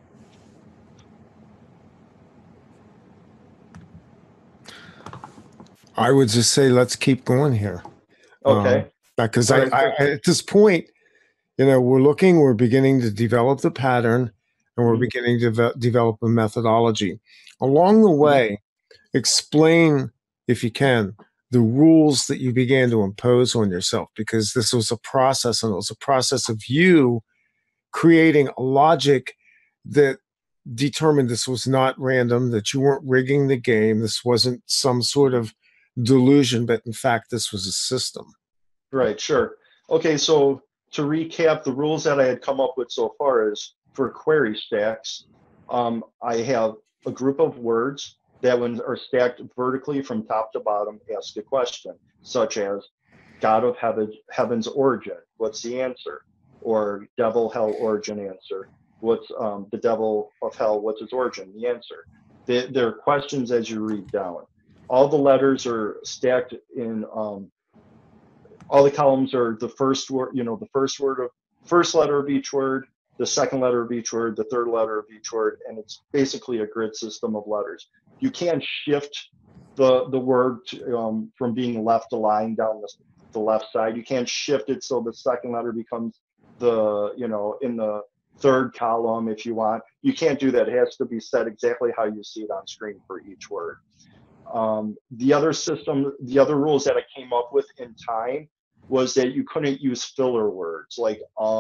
I would just say, let's keep going here. Okay. Because I at this point, you know, we're beginning to develop the pattern, and we're beginning to develop a methodology. Along the way, explain, if you can, the rules that you began to impose on yourself, because this was a process, and it was a process of you creating a logic that determined this was not random, that you weren't rigging the game, this wasn't some sort of delusion, but in fact, this was a system. Right, sure. Okay, so to recap, the rules that I had come up with so far is for query stacks, I have a group of words that when are stacked vertically from top to bottom ask a question, such as God of heaven's origin, what's the answer? Or devil, hell, origin, answer. What's the devil of hell, what's its origin? The answer. There are questions as you read down. All the letters are stacked in all the columns are the first word, you know, the first letter of each word, the second letter of each word, the third letter of each word, and it's basically a grid system of letters. You can't shift the word from being left aligned down the left side. You can't shift it so the second letter becomes the, you know, in the third column if you want. You can't do that. It has to be set exactly how you see it on screen for each word. The other rules that I came up with in time was that you couldn't use filler words like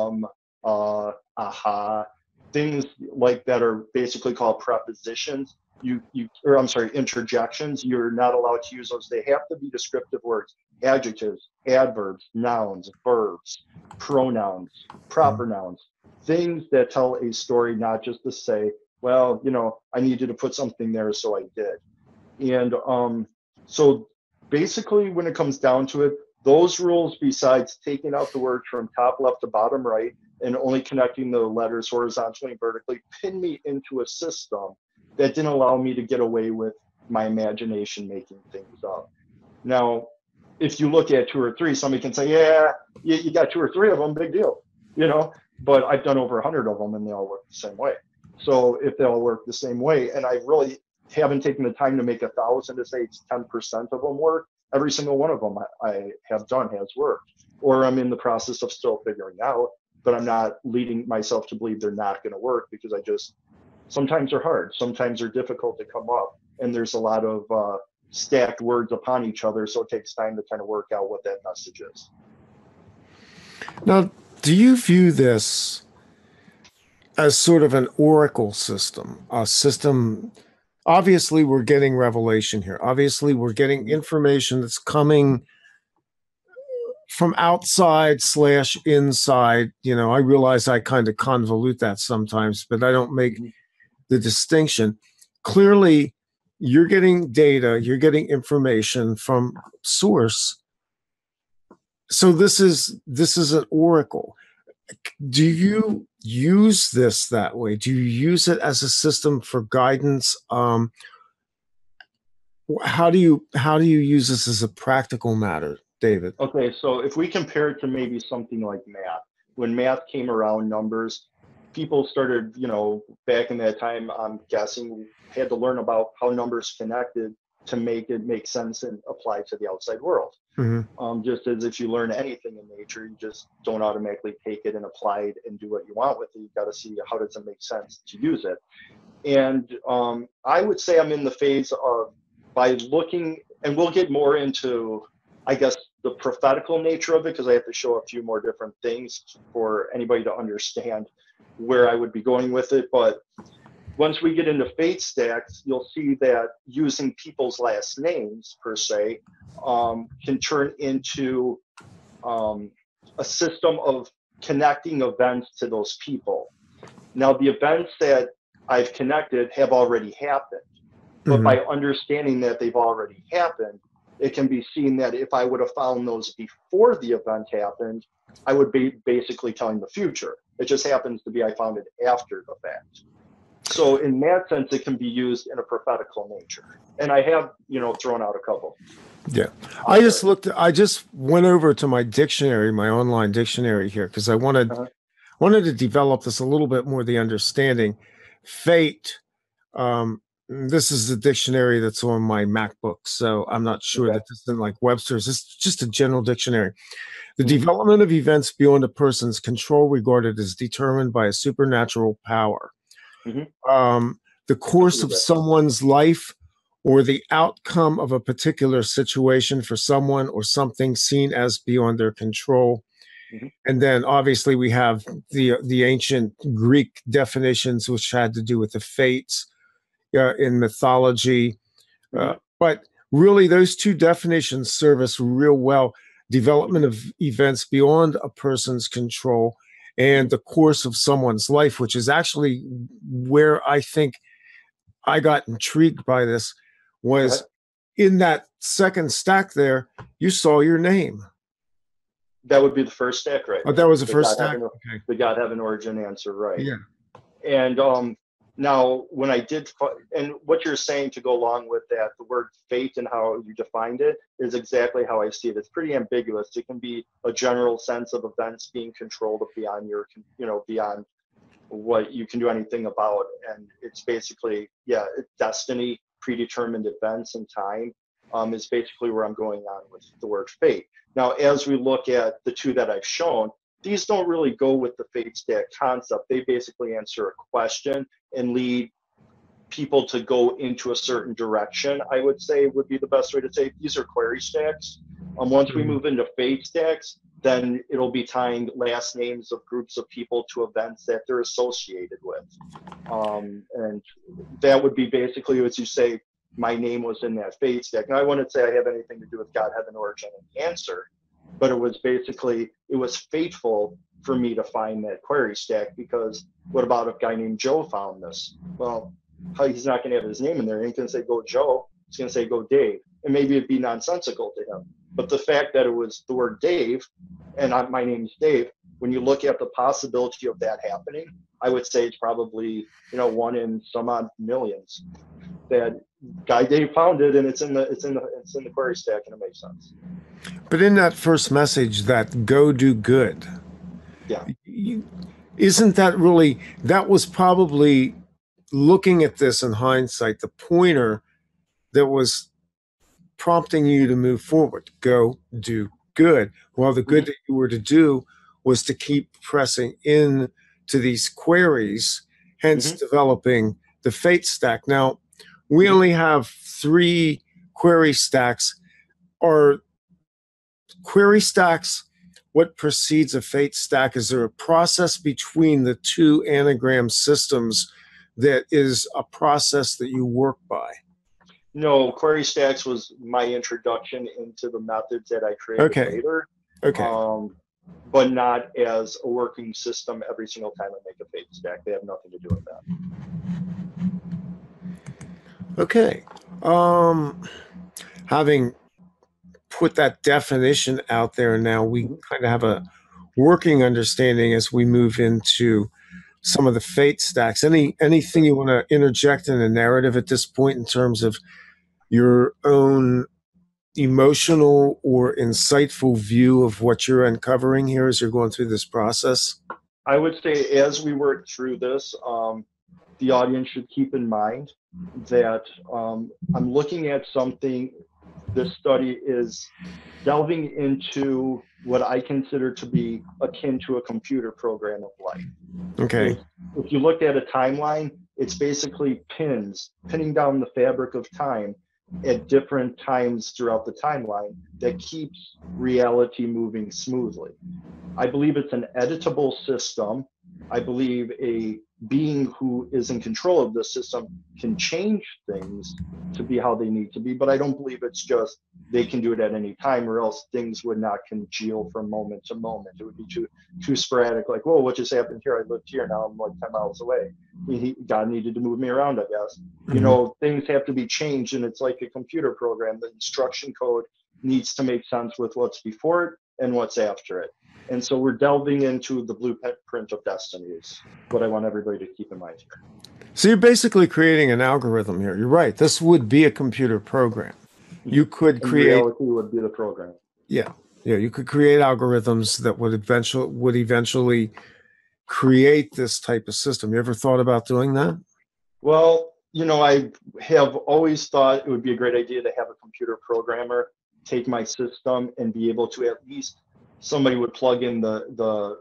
aha, things like that are basically called prepositions. Interjections. You're not allowed to use those. They have to be descriptive words, adjectives, adverbs, nouns, verbs, pronouns, proper nouns, things that tell a story, not just to say, well, you know, I needed to put something there, so I did. And so basically when it comes down to it, those rules, besides taking out the words from top left to bottom right and only connecting the letters horizontally and vertically, pinned me into a system that didn't allow me to get away with my imagination making things up. Now, if you look at 2 or 3, somebody can say, yeah, you got 2 or 3 of them, big deal, you know, but I've done over 100 of them and they all work the same way. So if they all work the same way, and I really haven't taken the time to make 1,000 to say it's 10% of them work, every single one of them I have done has worked, or I'm in the process of still figuring out, but I'm not leading myself to believe they're not going to work, because sometimes they're hard, sometimes they're difficult to come up, and there's a lot of stacked words upon each other, so it takes time to kind of work out what that message is. Now, do you view this as sort of an oracle system, a system? Obviously, we're getting revelation here. Obviously, we're getting information that's coming from outside / inside. You know, I realize I kind of convolute that sometimes, but I don't make the distinction. Clearly, you're getting data, you're getting information from source. So this is an oracle. Do use this that way? Do you use it as a system for guidance? How do you use this as a practical matter, David? Okay, so if we compare it to maybe something like math, when math came around, numbers, people started, back in that time, I'm guessing, had to learn about how numbers connected to make it make sense and apply to the outside world. Just as if you learn anything in nature, you just don't automatically take it and apply it and do what you want with it. You got to see how does it make sense to use it. And I would say I'm in the phase of, by looking, and we'll get more into, I guess, the prophetical nature of it, because I have to show a few more different things for anybody to understand where I would be going with it. But once we get into fate stacks, you'll see that using people's last names, per se, can turn into a system of connecting events to those people. Now, the events that I've connected have already happened. But by understanding that they've already happened, it can be seen that if I would have found those before the event happened, I would be basically telling the future. It just happens to be I found it after the fact. So in that sense, it can be used in a prophetical nature. And I have, thrown out a couple. Yeah. I just went over to my dictionary, my online dictionary here, because I wanted to develop this a little bit more, the understanding. Fate, this is the dictionary that's on my MacBook, so I'm not sure that this isn't like Webster's. It's just a general dictionary. The development of events beyond a person's control regarded as determined by a supernatural power. The course of someone's life or the outcome of a particular situation for someone or something seen as beyond their control. And then obviously we have the ancient Greek definitions, which had to do with the fates in mythology. But really, those two definitions serve us real well. Development of events beyond a person's control and the course of someone's life, which is actually where I think I got intrigued by this, was in that second stack there, you saw your name. That would be the first stack, right? Oh, that was the first stack? The God have an origin answer, right? Yeah. And now, when I did, and what you're saying to go along with that, the word fate and how you defined it is exactly how I see it. It's pretty ambiguous. It can be a general sense of events being controlled beyond your, beyond what you can do anything about. And it's basically, destiny, predetermined events and time is basically where I'm going on with the word fate. Now, as we look at the two that I've shown, these don't really go with the fate stack concept. They basically answer a question and lead people to go into a certain direction, I would say would be the best way to say. These are query stacks. Once we move into fate stacks, then it'll be tying last names of groups of people to events that they're associated with. And that would be basically, as you say, my name was in that fate stack. Now, I wouldn't say I have anything to do with God, heaven, origin, and answer, but it was basically, it was fateful for me to find that query stack, because what about if a guy named Joe found this? Well, he's not going to have his name in there. He ain't going to say go Joe. He's going to say go Dave. And maybe it'd be nonsensical to him. But the fact that it was the word Dave, and my name's Dave, when you look at the possibility of that happening, I would say it's probably, one in some odd millions that guy Dave found it, and it's in the query stack, and it makes sense. But in that first message, that go do good, isn't that really, that was probably, looking at this in hindsight, the pointer that was prompting you to move forward, go do good. Well, the good that you were to do was to keep pressing in to these queries, hence developing the fate stack. Now, we only have 3 query stacks. Are query stacks what precedes a fate stack? Is there a process between the 2 anagram systems that is a process that you work by? No, query stacks was my introduction into the methods that I created later. But not as a working system every single time I make a fate stack. They have nothing to do with that. Okay. Having put that definition out there, now we kind of have a working understanding as we move into some of the fate stacks. Anything you want to interject in a narrative at this point in terms of your own emotional or insightful view of what you're uncovering here as you're going through this process? I would say as we work through this, the audience should keep in mind that I'm looking at something. This study is delving into what I consider to be akin to a computer program of life. Okay. If you look at a timeline, it's basically pinning down the fabric of time at different times throughout the timeline that keeps reality moving smoothly. I believe it's an editable system. I believe a being who is in control of this system can change things to be how they need to be, but I don't believe it's just they can do it at any time, or else things would not congeal from moment to moment. It would be too sporadic, like, whoa, what just happened here? I lived here, now I'm like 10 miles away. God needed to move me around, I guess. You know, things have to be changed, and it's like a computer program. The instruction code needs to make sense with what's before it and what's after it. And so we're delving into the blueprint of destiny is what I want everybody to keep in mind here. So you're basically creating an algorithm here. You're right. This would be a computer program. You could create, reality would be the program. Yeah. You could create algorithms that would eventually create this type of system. You ever thought about doing that? Well, you know, I have always thought it would be a great idea to have a computer programmer take my system and be able to at least somebody would plug in the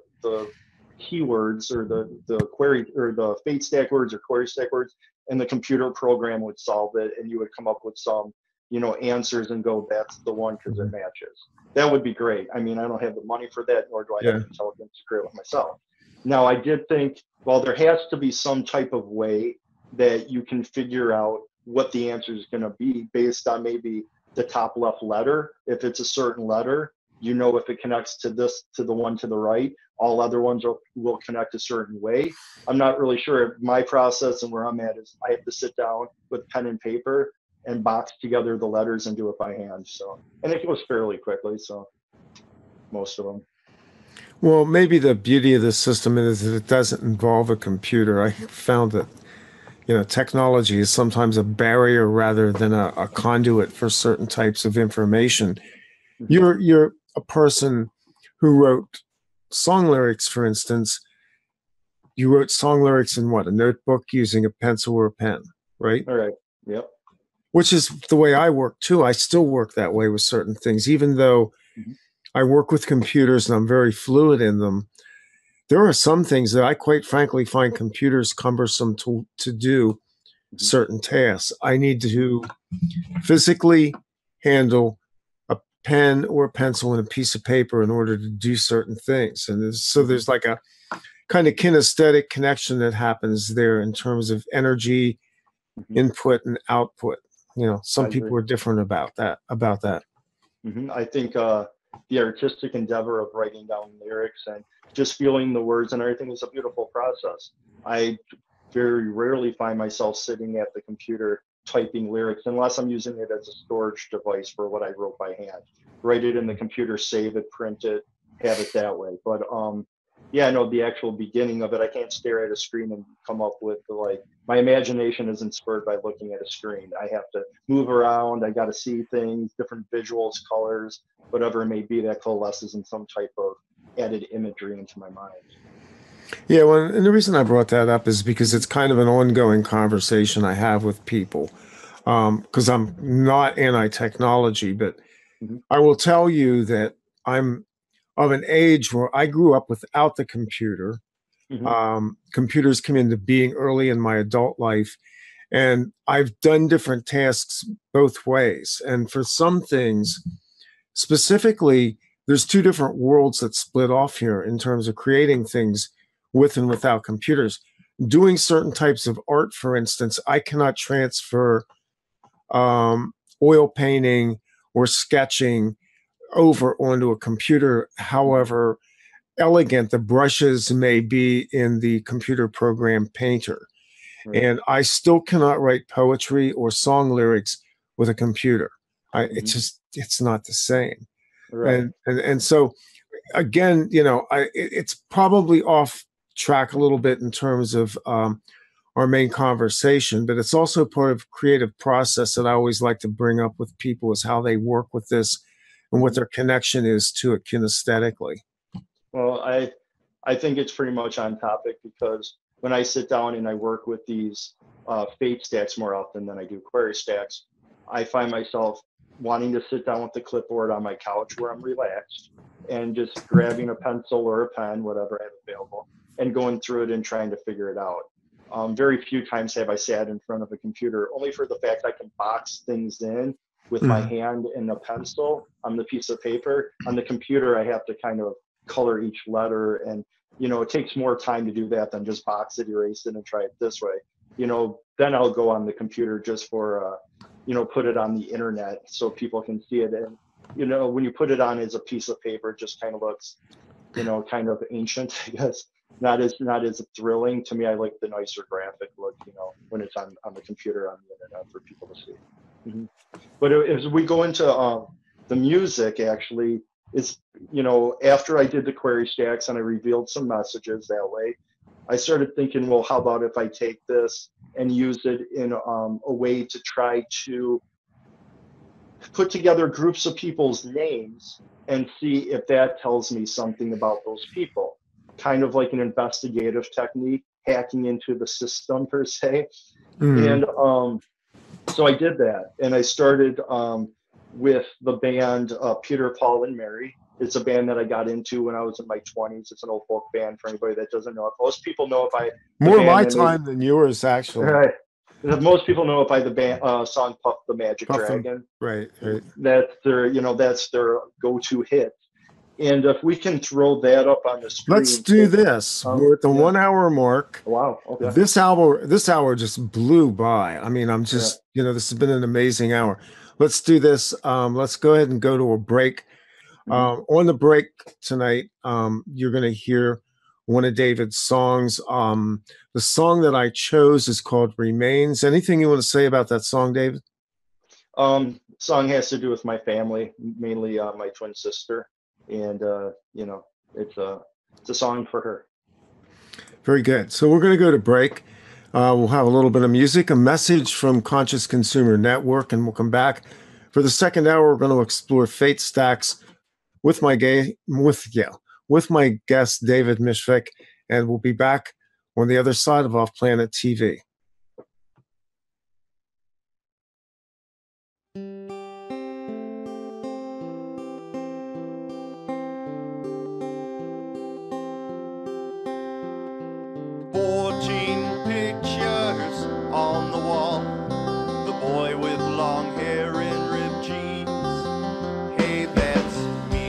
keywords or the query or the fate stack words or query stack words, and the computer program would solve it, and you would come up with some, you know, answers and go, that's the one because it matches. That would be great. I mean, I don't have the money for that, nor do I have the intelligence to create it myself. Now, I did think, well, there has to be some type of way that you can figure out what the answer is going to be based on maybe the top left letter. If it's a certain letter, you know, if it connects to this, to the one to the right, all other ones will connect a certain way. I'm not really sure. My process and where I'm at is I have to sit down with pen and paper and box together the letters and do it by hand. So, and it goes fairly quickly. So most of them. Well, maybe the beauty of this system is that it doesn't involve a computer. I found that, you know, technology is sometimes a barrier rather than a conduit for certain types of information. You're a person who wrote song lyrics, for instance. You wrote song lyrics in what? A notebook using a pencil or a pen, right? All right. Yep. Which is the way I work too. I still work that way with certain things, even though I work with computers and I'm very fluid in them. There are some things that I quite frankly find computers cumbersome to do certain tasks. I need to physically handle a pen or a pencil and a piece of paper in order to do certain things. And so there's like a kind of kinesthetic connection that happens there in terms of energy, input and output. You know, some people are different about that. I think the artistic endeavor of writing down lyrics and just feeling the words and everything is a beautiful process. I very rarely find myself sitting at the computer typing lyrics unless I'm using it as a storage device for what I wrote by hand. Write it in the computer, save it, print it, have it that way. But yeah, I know the actual beginning of it, I can't stare at a screen and come up with my imagination isn't spurred by looking at a screen. I have to move around. I got to see things, different visuals, colors, whatever it may be that coalesces in some type of added imagery into my mind. Yeah, well, and the reason I brought that up is because it's kind of an ongoing conversation I have with people, because I'm not anti-technology, but I will tell you that I'm of an age where I grew up without the computer. Computers came into being early in my adult life, and I've done different tasks both ways. And for some things, specifically, there's two different worlds that split off here in terms of creating things with and without computers. Doing certain types of art, for instance, I cannot transfer oil painting or sketching over onto a computer, however elegant the brushes may be in the computer program Painter. And I still cannot write poetry or song lyrics with a computer. It's not the same. And so again, you know, it's probably off track a little bit in terms of our main conversation, but it's also part of creative process that I always like to bring up with people is how they work with this and what their connection is to it kinesthetically. Well, I think it's pretty much on topic, because when I sit down and I work with these fate stacks more often than I do query stacks, I find myself wanting to sit down with the clipboard on my couch where I'm relaxed and just grabbing a pencil or a pen, whatever I have available, and going through it and trying to figure it out. Very few times have I sat in front of a computer, only for the fact I can box things in with my hand and a pencil on the piece of paper. On the computer, I have to kind of color each letter, and it takes more time to do that than just box it, erase it, and try it this way. Then I'll go on the computer just for put it on the internet so people can see it. And when you put it on as a piece of paper, it just kind of looks kind of ancient, I guess. Not as thrilling to me. I like the nicer graphic look, when it's on the computer, on the internet, for people to see. But as we go into the music, actually, it's after I did the query stacks and I revealed some messages that way, I started thinking, well, how about if I take this and use it in a way to try to put together groups of people's names and see if that tells me something about those people. Kind of like an investigative technique, hacking into the system per se. And so I did that, and I started with the band Peter, Paul, and Mary. It's a band that I got into when I was in my 20s. It's an old folk band, for anybody that doesn't know it. Most people know it by more my time than yours, actually. Right. Most people know it by the band song "Puff the Magic Dragon." Right. That's their go-to hit. And if we can throw that up on the screen. Let's do this. We're at the 1 hour mark. Wow. Okay. This hour just blew by. I mean, I'm just, this has been an amazing hour. Let's do this. Let's go ahead and go to a break. On the break tonight, you're going to hear one of David's songs. The song that I chose is called Remains. Anything you want to say about that song, David? Song has to do with my family, mainly my twin sister. And it's a song for her. Very good. So we're going to go to break. We'll have a little bit of music, a message from Conscious Consumer Network, and we'll come back for the second hour. We're going to explore fate stacks with my guest David Mivshek, and we'll be back on the other side of OffPlanet TV. On the wall, the boy with long hair and ripped jeans. Hey, that's me.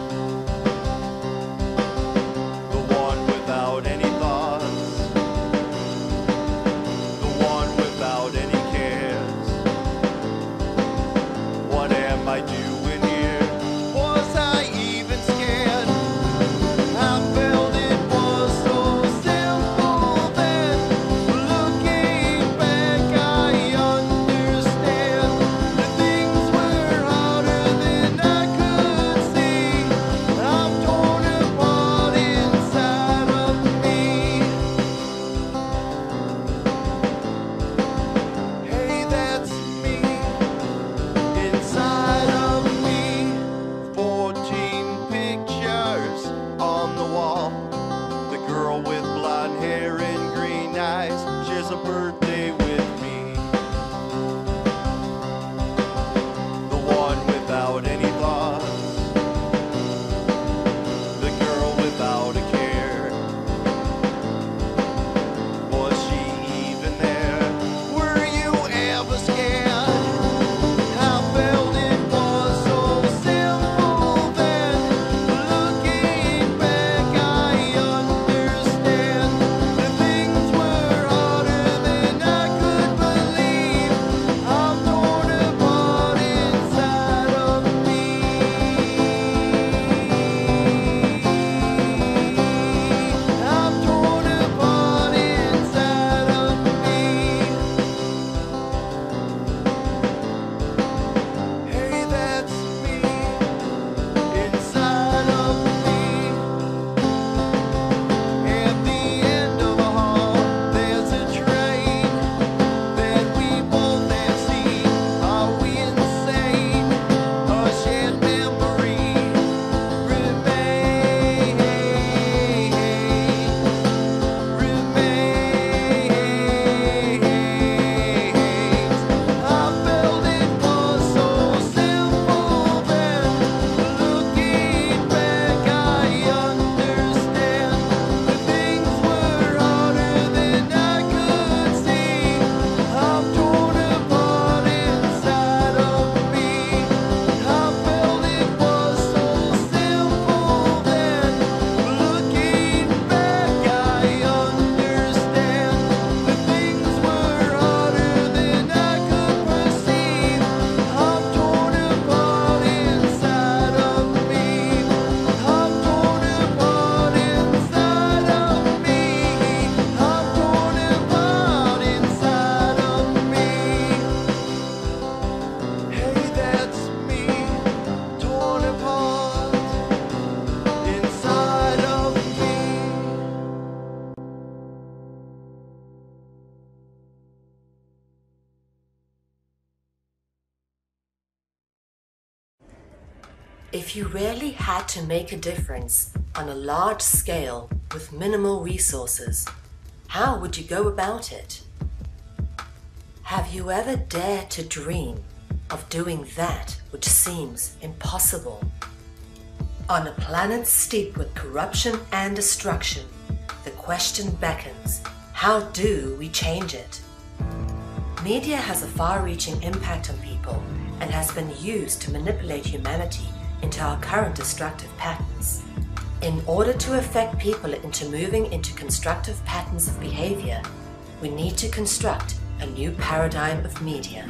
The one without any thoughts, the one without any cares. If you really had to make a difference on a large scale with minimal resources, how would you go about it? Have you ever dared to dream of doing that which seems impossible? On a planet steeped with corruption and destruction, the question beckons, how do we change it? Media has a far-reaching impact on people and has been used to manipulate humanity into our current destructive patterns. In order to affect people into moving into constructive patterns of behavior, we need to construct a new paradigm of media.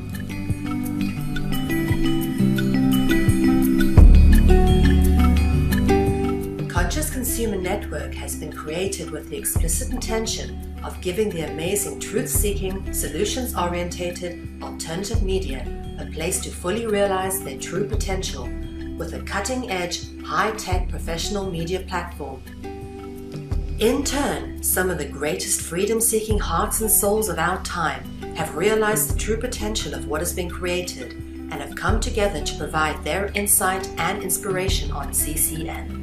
Conscious Consumer Network has been created with the explicit intention of giving the amazing truth-seeking, solutions-orientated, alternative media a place to fully realize their true potential with a cutting-edge, high-tech professional media platform. In turn, some of the greatest freedom-seeking hearts and souls of our time have realized the true potential of what has been created and have come together to provide their insight and inspiration on CCN.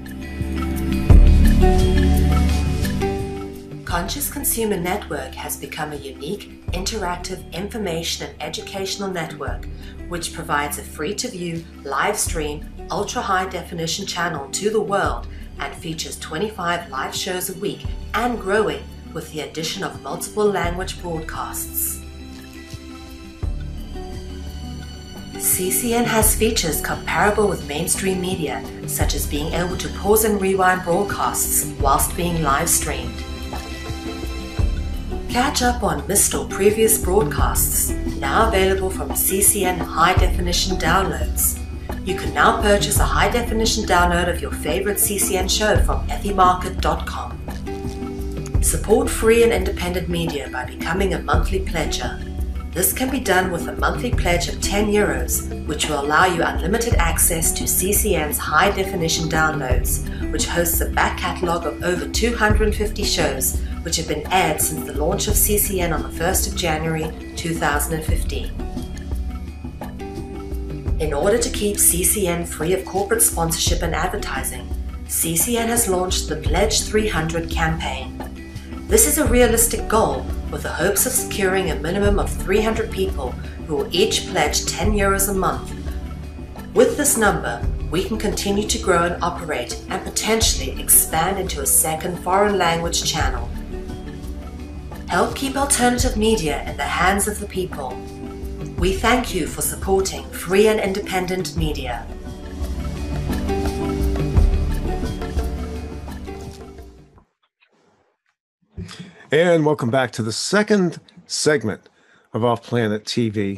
Conscious Consumer Network has become a unique, interactive information and educational network which provides a free-to-view, live-stream, ultra-high-definition channel to the world and features 25 live shows a week and growing with the addition of multiple language broadcasts. CCN has features comparable with mainstream media, such as being able to pause and rewind broadcasts whilst being live-streamed. Catch up on missed or previous broadcasts, now available from CCN high-definition downloads. You can now purchase a high-definition download of your favorite CCN show from ethymarket.com. Support free and independent media by becoming a monthly pledger. This can be done with a monthly pledge of €10, which will allow you unlimited access to CCN's high-definition downloads, which hosts a back catalogue of over 250 shows, which have been aired since the launch of CCN on the 1st of January 2015. In order to keep CCN free of corporate sponsorship and advertising, CCN has launched the Pledge 300 campaign. This is a realistic goal with the hopes of securing a minimum of 300 people who will each pledge €10 a month. With this number, we can continue to grow and operate and potentially expand into a second foreign language channel. Help keep alternative media in the hands of the people. We thank you for supporting free and independent media. And welcome back to the second segment of OffPlanet TV.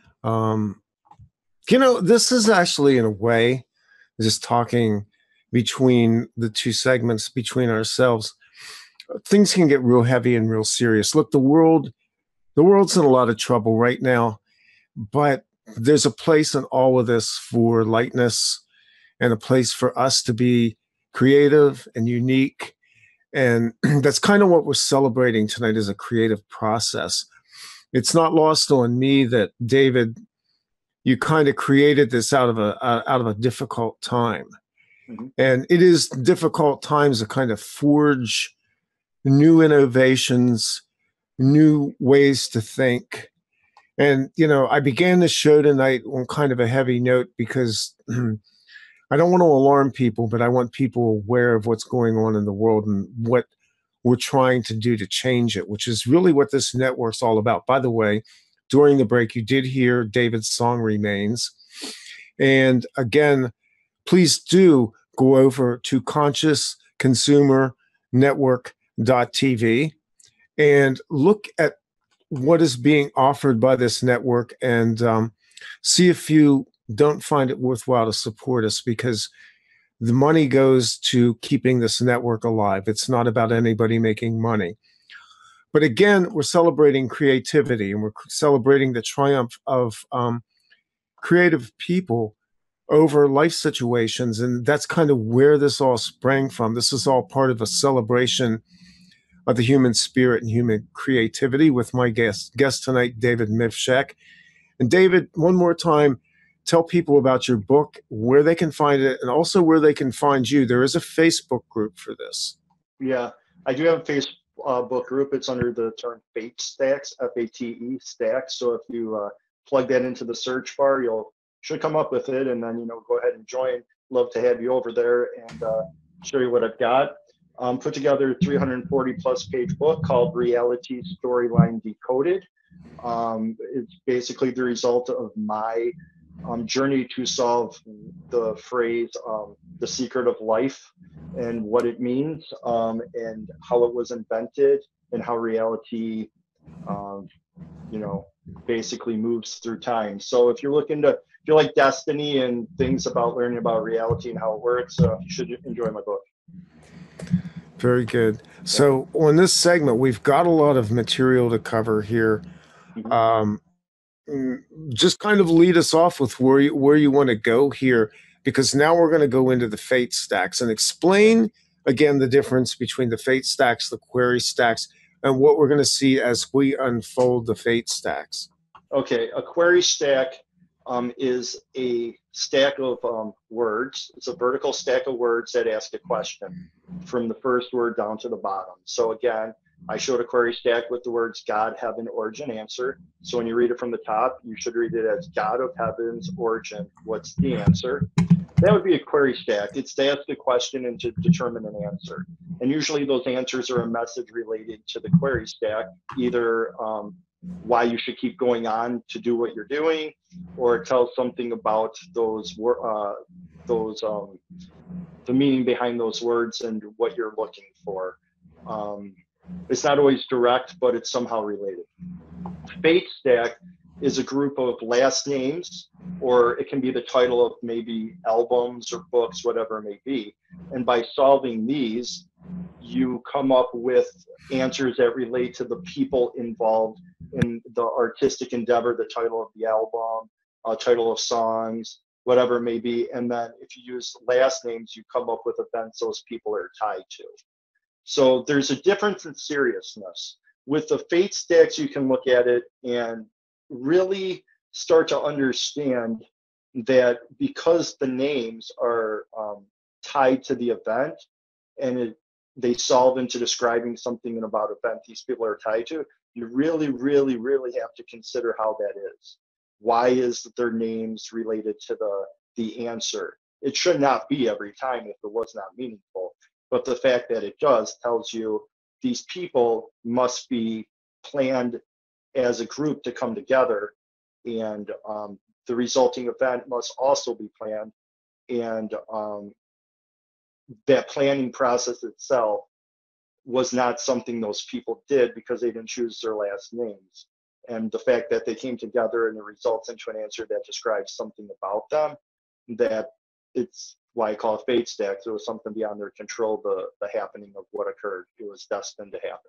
This is actually, in a way, just talking between the two segments, between ourselves. Things can get real heavy and real serious. Look, the world's in a lot of trouble right now, but there's a place in all of this for lightness and a place for us to be creative and unique. And that's kind of what we're celebrating tonight, is a creative process. It's not lost on me that, David, you kind of created this out of a difficult time. Mm-hmm. And it is difficult times to kind of forge new innovations, new ways to think. And, I began the show tonight on kind of a heavy note because I don't want to alarm people, but I want people aware of what's going on in the world and what we're trying to do to change it, which is really what this network's all about. By the way, during the break, you did hear David's song Remains. And again, please do go over to consciousconsumernetwork.tv and look at what is being offered by this network and see if you don't find it worthwhile to support us, because the money goes to keeping this network alive. It's not about anybody making money. But again, we're celebrating creativity, and we're celebrating the triumph of creative people over life situations. And that's kind of where this all sprang from. This is all part of a celebration of the human spirit and human creativity with my guest tonight, David Mivshek. And David, one more time, tell people about your book, where they can find it, and also where they can find you. There is a Facebook group for this. Yeah, I do have a Facebook group. It's under the term Fate Stacks, F-A-T-E Stacks. So if you plug that into the search bar, you'll should come up with it, and then go ahead and join. Love to have you over there and show you what I've got. Put together a 340 plus page book called Reality Storyline Decoded. It's basically the result of my journey to solve the phrase the secret of life and what it means, and how it was invented, and how reality basically moves through time. So if you're looking to, if you like destiny and things about learning about reality and how it works, you should enjoy my book. Very good. So on this segment, we've got a lot of material to cover here. Just kind of lead us off with where you want to go here, because now we're going to go into the fate stacks and explain again the difference between the fate stacks, the query stacks, and what we're going to see as we unfold the fate stacks. Okay, a query stack is a stack of words. It's a vertical stack of words that ask a question from the first word down to the bottom. So again, I showed a query stack with the words God, heaven, origin, answer. So when you read it from the top, you should read it as God of heavens, origin, what's the answer? That would be a query stack. It's to ask a question and to determine an answer. And usually those answers are a message related to the query stack, either why you should keep going on to do what you're doing, or it tells something about the meaning behind those words and what you're looking for. It's not always direct, but it's somehow related. Fate stack is a group of last names, or it can be the title of maybe albums or books, whatever it may be. And by solving these, you come up with answers that relate to the people involved in the artistic endeavor, the title of the album, title of songs, whatever it may be. And then if you use last names, you come up with events those people are tied to. So there's a difference in seriousness. With the fate stacks, you can look at it and really start to understand that because the names are tied to the event, and they solve into describing something about an event these people are tied to, you really, really, really have to consider how that is. Why is their names related to the answer? It should not be every time if it was not meaningful. But the fact that it does tells you these people must be planned as a group to come together, and the resulting event must also be planned. And that planning process itself was not something those people did because they didn't choose their last names. And the fact that they came together and it results into an answer that describes something about them, that it's why I call it fate stacks. It was something beyond their control, the happening of what occurred. It was destined to happen.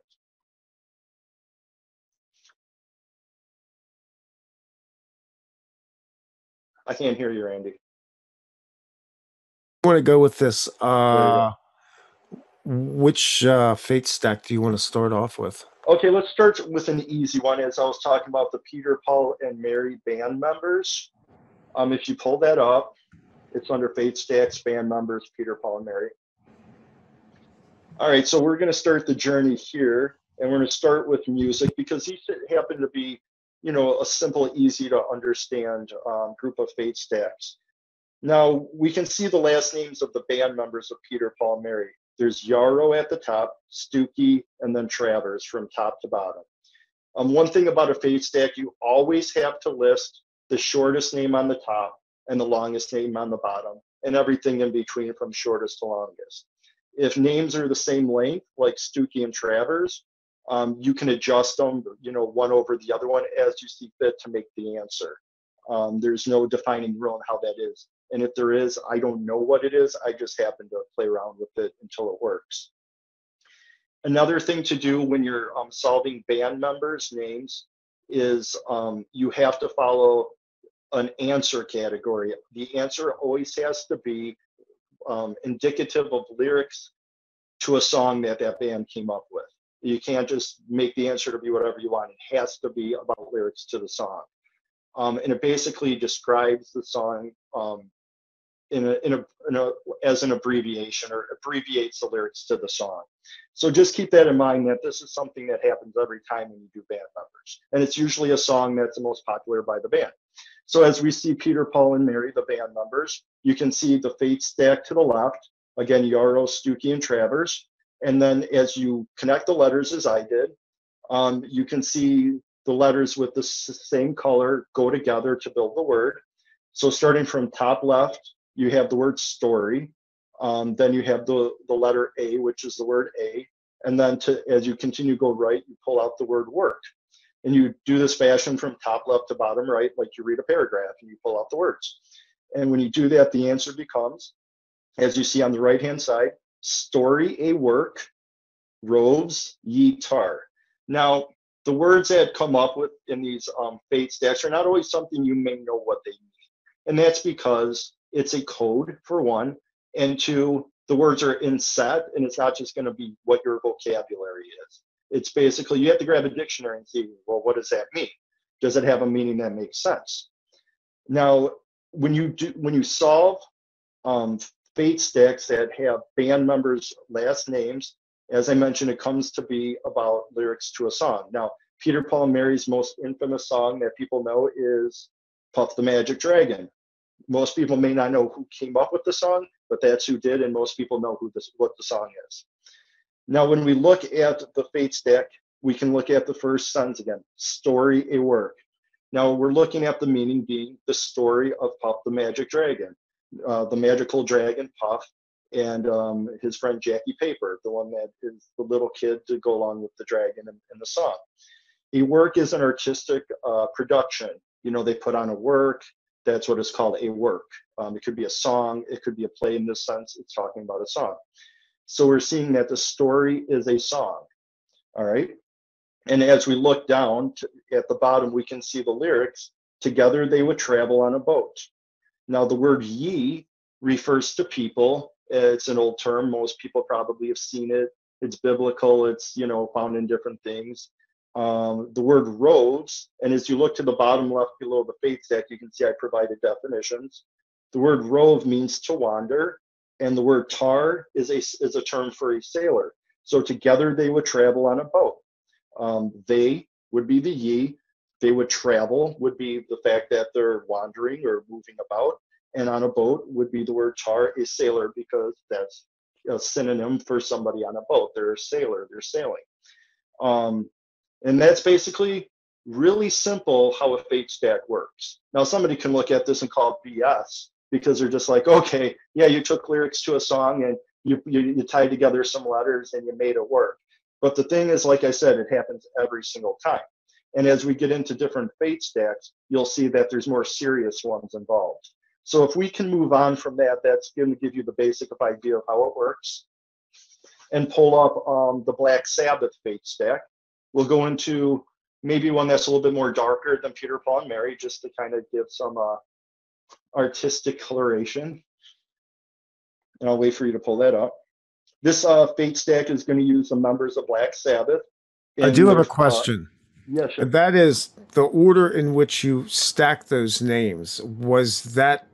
I can't hear you, Randy. I want to go with this. There you go. Which fate stack do you want to start off with? Okay, let's start with an easy one. As I was talking about the Peter, Paul, and Mary band members. If you pull that up, it's under Fate Stacks, band members, Peter, Paul, and Mary. All right, so we're going to start the journey here, and we're going to start with music because these happen to be, a simple, easy to understand group of Fate Stacks. Now, we can see the last names of the band members of Peter, Paul, and Mary. There's Yarrow at the top, Stookie, and then Travers from top to bottom. One thing about a Fate Stack, you always have to list the shortest name on the top and the longest name on the bottom, and everything in between from shortest to longest. If names are the same length, like Stookie and Travers, you can adjust them, one over the other one as you see fit to make the answer. There's no defining rule on how that is. And if there is, I don't know what it is. I just happen to play around with it until it works. Another thing to do when you're solving band members' names is you have to follow an answer category. The answer always has to be indicative of lyrics to a song that band came up with. You can't just make the answer to be whatever you want. It has to be about lyrics to the song. and it basically describes the song as an abbreviation, or abbreviates the lyrics to the song. So just keep that in mind, that this is something that happens every time when you do band members, and it's usually a song that's the most popular by the band. So as we see Peter, Paul, and Mary, the band members, you can see the fate stack to the left. Again, Yarrow, Stookie, and Travers. And then as you connect the letters as I did, you can see the letters with the same color go together to build the word. So starting from top left, you have the word story. Then you have the letter A, which is the word A. And then as you continue to go right, you pull out the word work. And you do this fashion from top left to bottom right, like you read a paragraph and you pull out the words. And when you do that, the answer becomes, as you see on the right-hand side, story a work, roves ye tar. Now, the words that come up with in these fate stacks are not always something you may know what they mean. And that's because it's a code, for one, and two, the words are in set, and it's not just going to be what your vocabulary is. It's basically, you have to grab a dictionary and see, well, what does that mean? Does it have a meaning that makes sense? Now, when you solve fate stacks that have band members' last names, as I mentioned, it comes to be about lyrics to a song. Now, Peter, Paul, and Mary's most infamous song that people know is Puff the Magic Dragon. Most people may not know who came up with the song, but that's who did, and most people know what the song is. Now, when we look at the fate stack, we can look at the first sentence again, story a work. Now, we're looking at the meaning being the story of Puff the Magic Dragon, the magical dragon Puff, and his friend Jackie Paper, the one that is the little kid to go along with the dragon in the song. A work is an artistic production. You know, they put on a work. That's what it's called, a work. It could be a song. It could be a play. In this sense, it's talking about a song. So we're seeing that the story is a song, all right? And as we look down at the bottom, we can see the lyrics. Together they would travel on a boat. Now the word ye refers to people. It's an old term. Most people probably have seen it. It's biblical. It's, you know, found in different things. The word roves, and as you look to the bottom left below the fate stack, you can see I provided definitions. The word rove means to wander. And the word tar is a term for a sailor. So together they would travel on a boat. They would be the ye. They would travel would be the fact that they're wandering or moving about. And on a boat would be the word tar, a sailor, because that's a synonym for somebody on a boat. They're a sailor, they're sailing. And that's basically really simple how a fate stack works. Now somebody can look at this and call it BS, because they're just like, okay, yeah, you took lyrics to a song and you tied together some letters and you made it work. But the thing is, like I said, it happens every single time. And as we get into different fate stacks, you'll see that there's more serious ones involved. So if we can move on from that, that's going to give you the basic idea of how it works. And pull up the Black Sabbath fate stack. We'll go into maybe one that's a little bit more darker than Peter, Paul, and Mary, just to kind of give some artistic coloration. And I'll wait for you to pull that up. This fate stack is going to use the members of Black Sabbath. I do have a question. Yeah, sure. That is the order in which you stack those names. Was that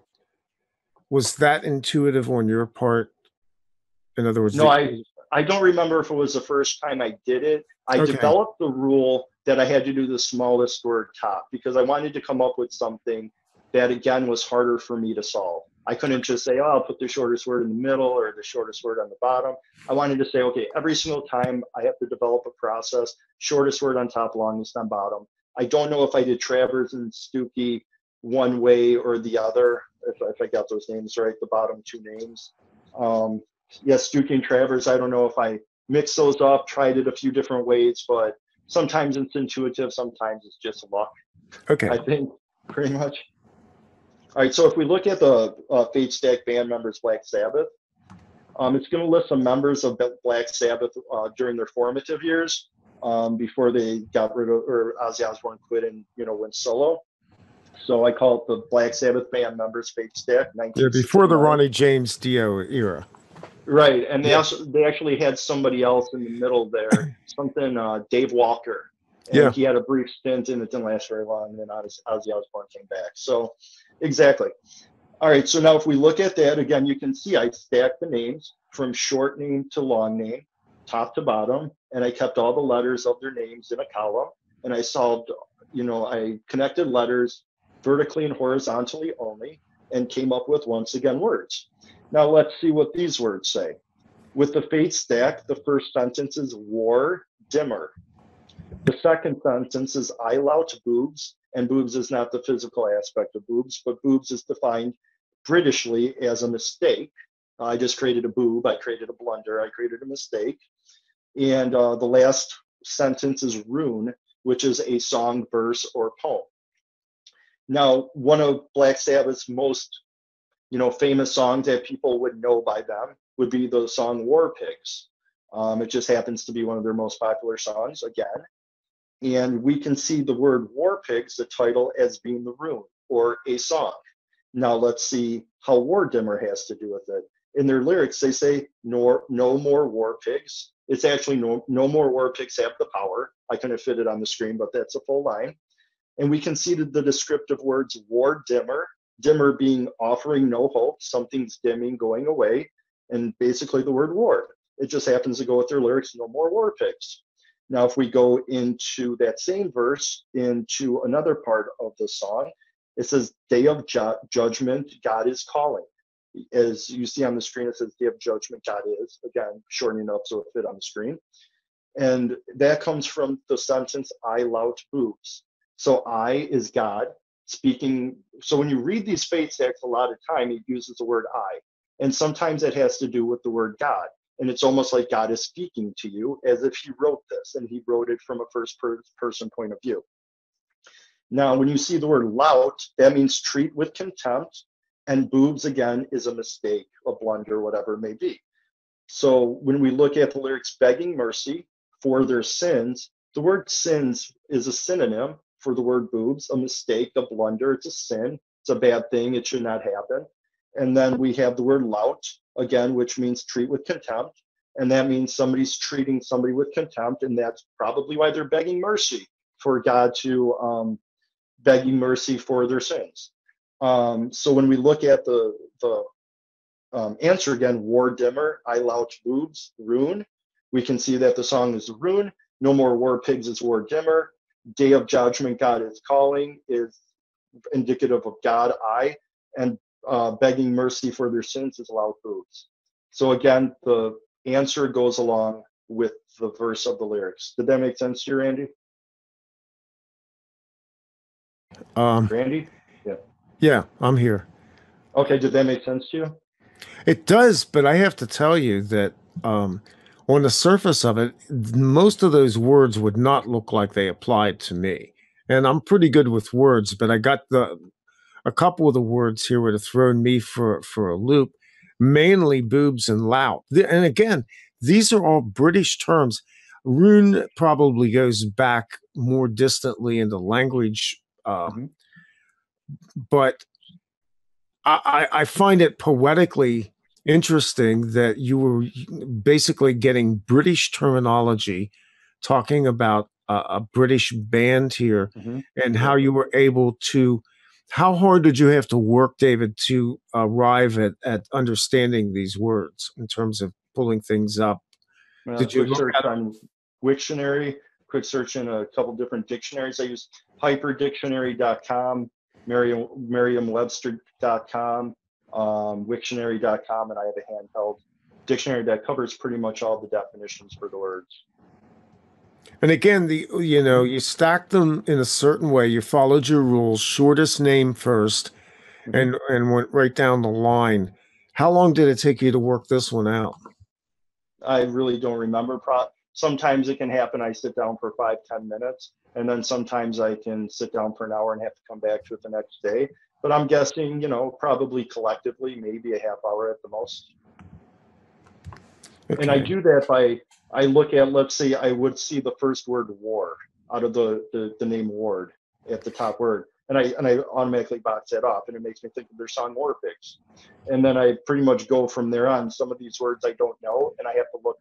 intuitive on your part? In other words, no, I don't remember if it was the first time I did it. I developed the rule that I had to do the smallest word top, because I wanted to come up with something that, again, was harder for me to solve. I couldn't just say, oh, I'll put the shortest word in the middle or the shortest word on the bottom. I wanted to say, okay, every single time I have to develop a process, shortest word on top, longest on bottom. I don't know if I did Travers and Stookie one way or the other, if I got those names right, the bottom two names. Yes, Stookie and Travers, I don't know if I mixed those up, tried it a few different ways, but sometimes it's intuitive, sometimes it's just luck. Okay. I think, pretty much. All right, so if we look at the fate stack band members Black Sabbath, it's going to list some members of Black Sabbath during their formative years, before they got rid of, or Ozzy Osbourne quit and went solo. So I call it the Black Sabbath band members fate stack. Yeah, before the Ronnie James Dio era. Right, and they actually had somebody else in the middle there, something Dave Walker. And he had a brief stint, and it didn't last very long. And then Ozzy Osbourne came back. So, exactly. All right. So now, if we look at that again, you can see I stacked the names from short name to long name, top to bottom, and I kept all the letters of their names in a column. And I solved, I connected letters vertically and horizontally only, and came up with, once again, words. Now let's see what these words say. With the fate stack, the first sentence is war dimmer. The second sentence is I lout boobs, and boobs is not the physical aspect of boobs, but boobs is defined Britishly as a mistake. I just created a boob, I created a blunder, I created a mistake. And the last sentence is rune, which is a song, verse, or poem. Now, one of Black Sabbath's most famous songs that people would know by them would be the song War Pigs. It just happens to be one of their most popular songs, again. And we can see the word War Pigs, the title, as being the rune or a song. Now let's see how War Dimmer has to do with it. In their lyrics, they say, no more war pigs. It's actually no more war pigs have the power. I couldn't fit it on the screen, but that's a full line. And we can see the descriptive words war dimmer, dimmer being offering no hope, something's dimming, going away, and basically the word war. It just happens to go with their lyrics, no more war pigs. Now, if we go into that same verse, into another part of the song, it says, day of judgment, God is calling. As you see on the screen, it says, day of judgment, God is. Again, shortening up so it fit on the screen. And that comes from the sentence, I lout boobs. So I is God speaking. So when you read these fate stacks, a lot of time it uses the word I. And sometimes it has to do with the word God. And it's almost like God is speaking to you as if he wrote this, and he wrote it from a first person point of view. Now, when you see the word lout, that means treat with contempt, and boobs, again, is a mistake, a blunder, whatever it may be. So when we look at the lyrics, begging mercy for their sins, the word sins is a synonym for the word boobs, a mistake, a blunder, it's a sin, it's a bad thing, it should not happen. And then we have the word lout, again, which means treat with contempt. And that means somebody's treating somebody with contempt, and that's probably why they're begging mercy for God to begging mercy for their sins. So when we look at the answer again, war dimmer, I lout boobs, rune, we can see that the song is rune. No more war pigs is war dimmer. Day of judgment, God is calling, is indicative of God, I, and begging mercy for their sins is lout boobs. So again, the answer goes along with the verse of the lyrics. Did that make sense to you, Randy? Randy? Yeah. Yeah, I'm here. Okay, did that make sense to you? It does, but I have to tell you that on the surface of it, most of those words would not look like they applied to me. And I'm pretty good with words, but I got a couple of the words here would have thrown me for a loop, mainly boobs and lout. And again, these are all British terms. Rune probably goes back more distantly into language, but I find it poetically interesting that you were basically getting British terminology, talking about a British band here, and how you were able to. How hard did you have to work, David, to arrive at understanding these words in terms of pulling things up? Did you Quick look search at on Wiktionary, quick search in a couple different dictionaries. I use hyperdictionary.com, merriam-webster.com, Wiktionary.com, and I have a handheld dictionary that covers pretty much all the definitions for the words. And again, you stacked them in a certain way. You followed your rules, shortest name first, and went right down the line. How long did it take you to work this one out? I really don't remember. Sometimes it can happen. I sit down for 5-10 minutes, and then sometimes I can sit down for an hour and have to come back to it the next day. But I'm guessing, probably collectively, maybe a half hour at the most. Okay. And I do that I look at, let's say I would see the first word war out of the name Ward at the top word. And I automatically box that off, and it makes me think of their song War Pigs. And then I pretty much go from there on. Some of these words I don't know, and I have to look up.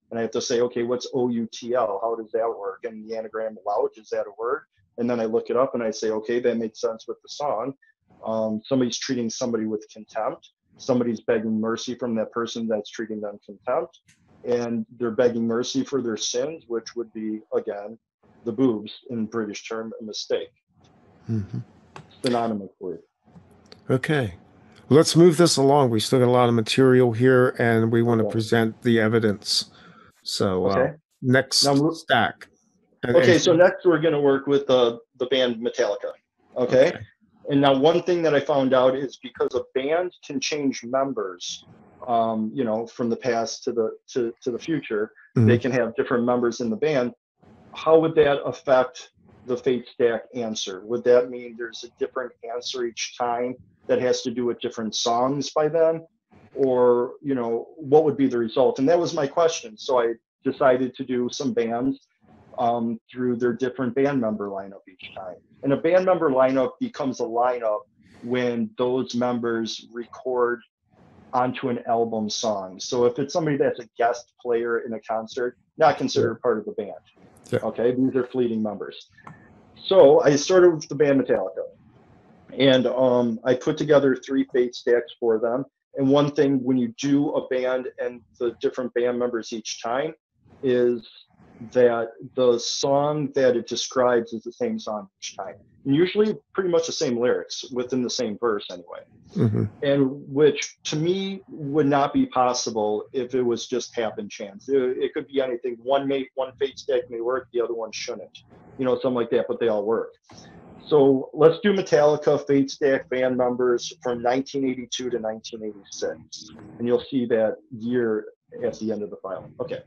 And I have to say, okay, what's OUTL? How does that work? And the anagram loud, is that a word? And then I look it up and I say, okay, that makes sense with the song. Somebody's treating somebody with contempt. Somebody's begging mercy from that person that's treating them contempt. And they're begging mercy for their sins, which would be, again, the boobs in British term, a mistake. Mm-hmm. Synonymous word. Okay. Let's move this along. We still got a lot of material here, and we want to Okay. present the evidence. So Okay. next Now, stack. okay, so next we're going to work with the band Metallica. Okay? And now one thing that I found out is because a band can change members, you know, from the past to the future, they can have different members in the band. How would that affect the fate stack answer? Would that mean there's a different answer each time that has to do with different songs by them? Or, you know, what would be the result? And that was my question. So I decided to do some bands through their different band member lineup each time. And a band member lineup becomes a lineup when those members record onto an album song. So if it's somebody that's a guest player in a concert, not considered part of the band. Yeah. Okay, these are fleeting members. So I started with the band Metallica, and I put together 3 fate stacks for them. And one thing when you do a band and the different band members each time is that the song that it describes is the same song each time. And usually pretty much the same lyrics within the same verse anyway. And which to me would not be possible if it was just happen chance. It could be anything. One fate stack may work, the other one shouldn't. You know, something like that, but they all work. So let's do Metallica fate stack band members from 1982 to 1986. And you'll see that year at the end of the file. Okay.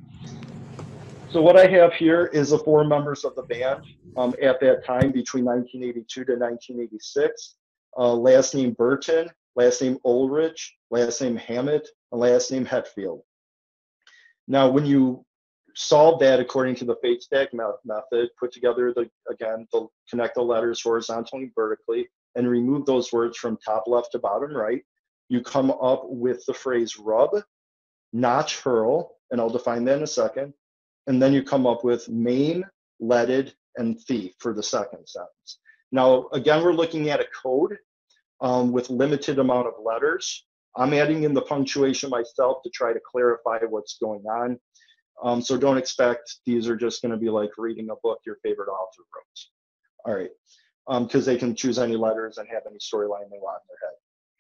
So what I have here is the 4 members of the band at that time between 1982 to 1986. Last name Burton, last name Ulrich, last name Hammett, and last name Hetfield. Now, when you solve that according to the fate stack method, put together connect the letters horizontally and vertically, and remove those words from top left to bottom right, you come up with the phrase rub, notch, hurl, and I'll define that in a second. And then you come up with maim, leaded, and thief for the second sentence. Now, again, we're looking at a code with limited amount of letters. I'm adding in the punctuation myself to try to clarify what's going on. So don't expect these are just going to be like reading a book your favorite author wrote. All right, because they can choose any letters and have any storyline they want in their head.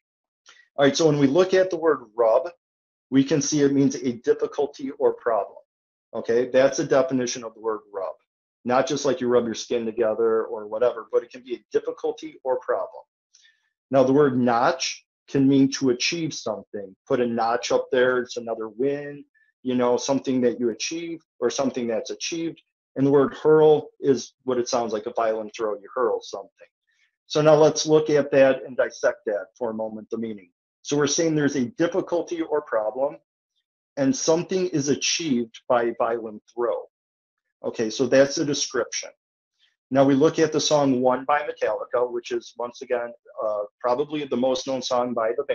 All right, so when we look at the word rub, we can see it means a difficulty or problem. Okay, that's a definition of the word rub. Not just like you rub your skin together or whatever, but it can be a difficulty or problem. Now, the word notch can mean to achieve something. Put a notch up there, it's another win, you know, something that you achieve or something that's achieved. And the word hurl is what it sounds like, a violent throw, you hurl something. So now let's look at that and dissect that for a moment, the meaning. So we're saying there's a difficulty or problem, and something is achieved by violent throw. Okay, so that's the description. Now we look at the song One by Metallica, which is, once again, probably the most known song by the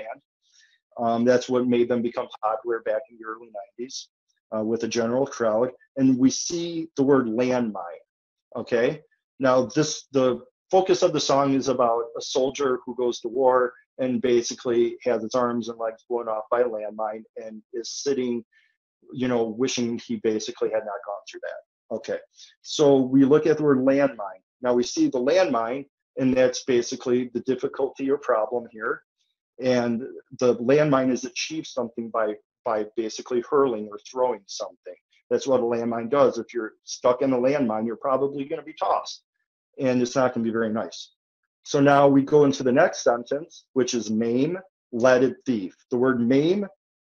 band. That's what made them become popular back in the early 90s with a general crowd. And we see the word landmine, okay? Now the focus of the song is about a soldier who goes to war and basically has his arms and legs blown off by a landmine and is sitting, you know, wishing he basically had not gone through that. Okay, so we look at the word landmine. Now we see the landmine, and that's basically the difficulty or problem here. And the landmine is achieved something by basically hurling or throwing something. That's what a landmine does. If you're stuck in a landmine, you're probably going to be tossed, and it's not going to be very nice. So now we go into the next sentence, which is maim, leaded, thief. The word maim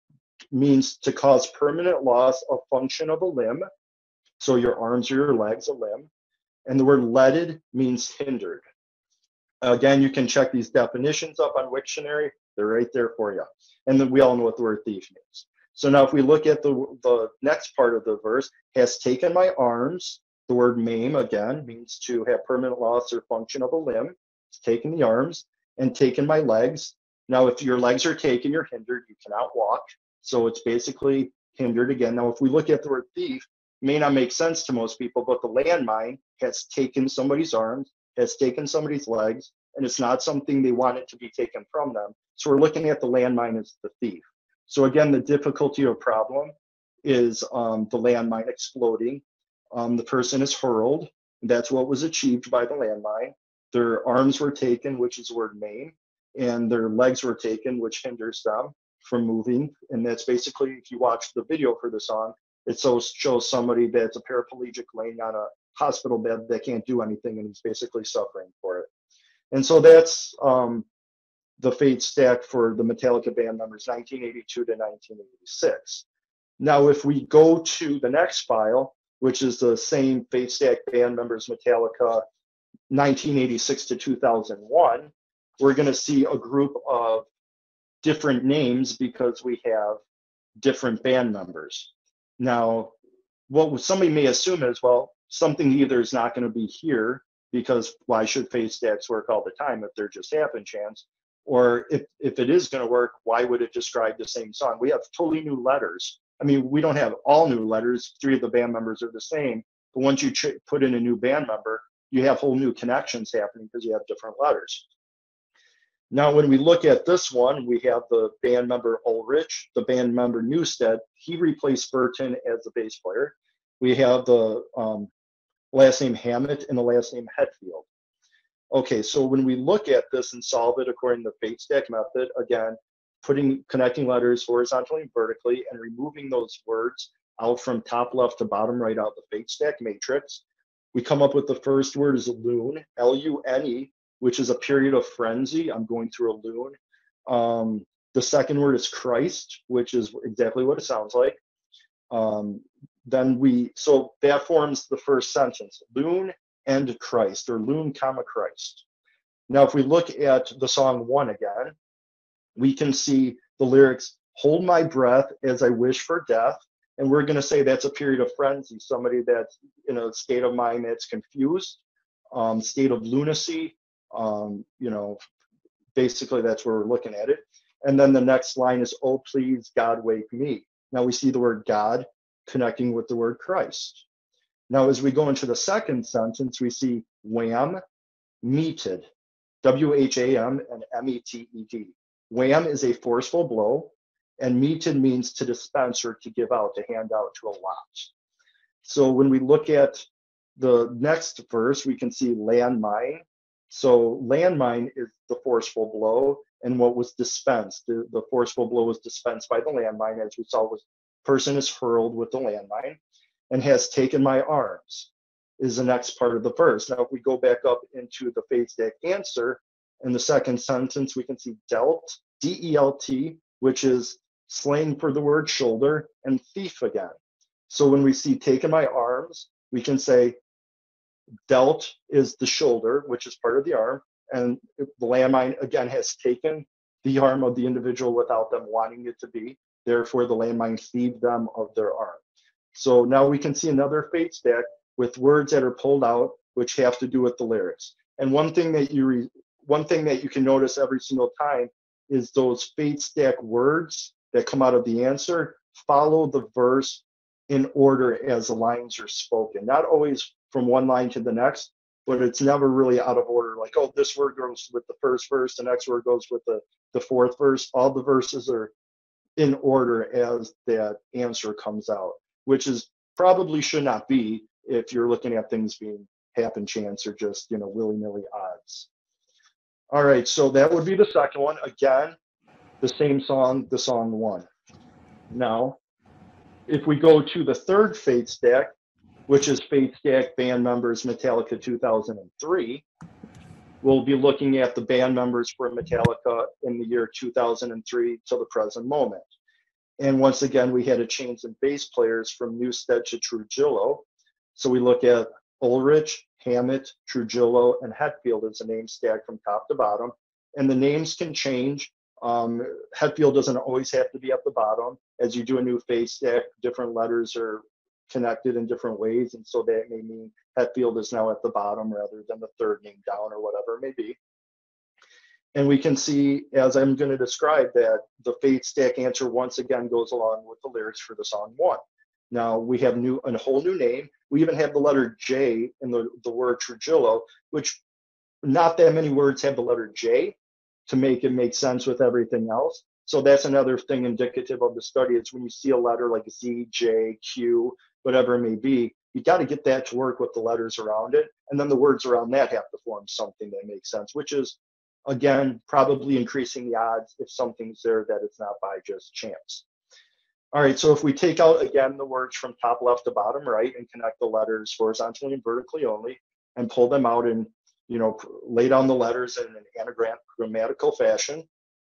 means to cause permanent loss of function of a limb. So your arms or your legs, a limb. And the word leaded means hindered. Again, you can check these definitions up on Wiktionary. They're right there for you. And then we all know what the word thief means. So now if we look at the next part of the verse, has taken my arms. The word maim, again, means to have permanent loss or function of a limb. It's taken the arms and taken my legs. Now, if your legs are taken, you're hindered. You cannot walk. So it's basically hindered again. Now, if we look at the word thief, it may not make sense to most people, but the landmine has taken somebody's arms, has taken somebody's legs, and it's not something they wanted to be taken from them. So we're looking at the landmine as the thief. So again, the difficulty or problem is the landmine exploding. The person is hurled. That's what was achieved by the landmine. Their arms were taken, which is the word maim, and their legs were taken, which hinders them from moving. And that's basically, if you watch the video for the song, it shows somebody that's a paraplegic laying on a hospital bed that can't do anything, and he's basically suffering for it. And so that's the fate stack for the Metallica band members, 1982 to 1986. Now, if we go to the next file, which is the same fate stack band members, Metallica, 1986 to 2001, we're going to see a group of different names because we have different band members. Now, what somebody may assume is, well, something either is not going to be here, because why should fate stacks work all the time if they're just happen chance? Or if it is going to work, why would it describe the same song? We have totally new letters. I mean, we don't have all new letters. 3 of the band members are the same. But once you put in a new band member, you have whole new connections happening because you have different letters. Now, when we look at this one, we have the band member Ulrich, the band member Newstead. He replaced Burton as the bass player. We have the last name Hammett and the last name Hetfield. Okay, so when we look at this and solve it according to the fate stack method, again, connecting letters horizontally and vertically and removing those words out from top left to bottom right out the fate stack matrix, we come up with the first word is lune, L-U-N-E, which is a period of frenzy. I'm going through a lune. The second word is Christ, which is exactly what it sounds like. So that forms the first sentence, lune and Christ, or lune comma Christ. Now, if we look at the song One again, we can see the lyrics, hold my breath as I wish for death. And we're going to say that's a period of frenzy, somebody that's in a state of mind that's confused, state of lunacy, basically that's where we're looking at it. And then the next line is, oh, please, God, wake me. Now we see the word God connecting with the word Christ. Now, as we go into the second sentence, we see wham, meted, W-H-A-M and M-E-T-E-D. Wham is a forceful blow, and meted means to dispense or to give out, to hand out, to allot. So when we look at the next verse, we can see landmine. So landmine is the forceful blow, and what was dispensed. The forceful blow was dispensed by the landmine, as we saw, was person is hurled with the landmine, and has taken my arms is the next part of the verse. Now, if we go back up into the fate stack answer, in the second sentence, we can see delt, D-E-L-T, which is slang for the word shoulder, and thief again. So when we see taken my arms, we can say delt is the shoulder, which is part of the arm, and the landmine, again, has taken the arm of the individual without them wanting it to be. Therefore, the landmine thieved them of their arm. So now we can see another fate stack with words that are pulled out, which have to do with the lyrics. And one thing that you can notice every single time is those fate stack words that come out of the answer follow the verse in order as the lines are spoken. Not always from one line to the next, but it's never really out of order. Like, oh, this word goes with the first verse, the next word goes with the fourth verse. All the verses are in order as that answer comes out, which is probably should not be if you're looking at things being happen chance or just, willy-nilly odds. All right, so that would be the second one. Again, the same song, the song One. Now, if we go to the third fate stack, which is fate stack band members Metallica 2003, we'll be looking at the band members for Metallica in the year 2003 to the present moment. And once again, we had a change in bass players from Newstead to Trujillo. So we look at Ulrich, Hammett, Trujillo, and Hetfield as a name stack from top to bottom. And the names can change. Hetfield doesn't always have to be at the bottom. As you do a new fate stack, different letters are connected in different ways. And so that may mean Hetfield is now at the bottom rather than the third name down or whatever it may be. And we can see, as I'm going to describe, that the fade stack answer once again goes along with the lyrics for the song 1. Now we have a whole new name. We even have the letter J in the word Trujillo, which not that many words have the letter J to make it make sense with everything else. So that's another thing indicative of the study, is when you see a letter like Z, J, Q, whatever it may be, you got to get that to work with the letters around it. And then the words around that have to form something that makes sense, which is, again, probably increasing the odds if something's there that it's not by just chance. All right, so if we take out, again, the words from top left to bottom right and connect the letters horizontally and vertically only and pull them out and, lay down the letters in an anagrammatical fashion,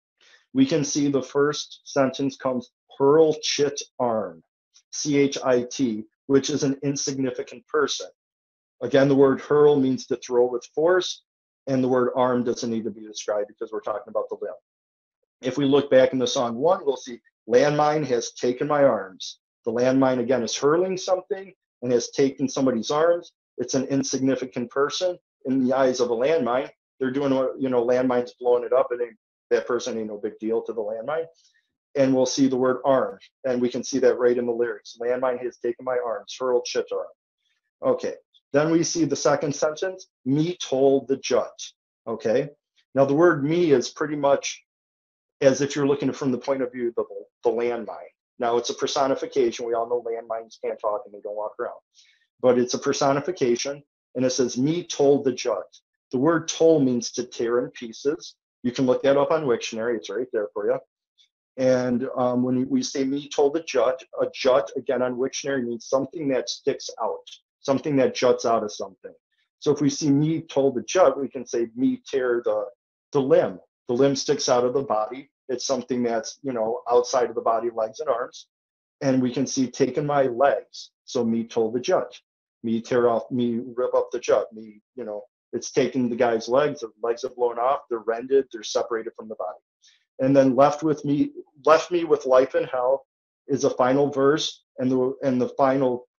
we can see the first sentence comes hurl chit arm, C-H-I-T, which is an insignificant person. Again, the word hurl means to throw with force, and the word arm doesn't need to be described because we're talking about the limb. If we look back in the song 1, we'll see landmine has taken my arms. The landmine, again, is hurling something and has taken somebody's arms. It's an insignificant person in the eyes of a landmine. They're doing what, landmine's blowing it up, and that person ain't no big deal to the landmine. And we'll see the word arm, and we can see that right in the lyrics. Landmine has taken my arms, hurl chit arm. Okay, then we see the second sentence, me told the judge. Okay, now the word me is pretty much as if you're looking from the point of view of the landmine. Now it's a personification. We all know landmines can't talk and they don't walk around, but it's a personification, and it says me told the judge. The word told means to tear in pieces. You can look that up on Wiktionary. It's right there for you. And when we say me told the judge, a jut, again, on Wiktionary means something that sticks out, something that juts out of something. So if we see me told the jut, we can say me tear the limb. The limb sticks out of the body. It's something that's, outside of the body, legs and arms. And we can see taken my legs. So me told the judge. Me tear off, me rip up the jut. Me, it's taking the guy's legs. The legs are blown off. They're rended. They're separated from the body. And then left me with life in hell is a final verse. And the final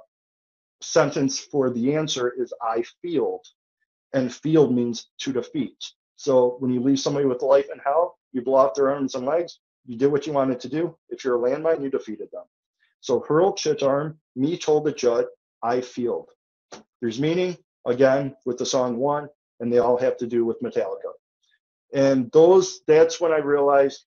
sentence for the answer is I field. And field means to defeat. So when you leave somebody with life in hell, you blow off their arms and legs, you did what you wanted to do. If you're a landmine, you defeated them. So hurl chit arm, me told the judge, I field. There's meaning, again, with the song 1, and they all have to do with Metallica. And that's when I realized,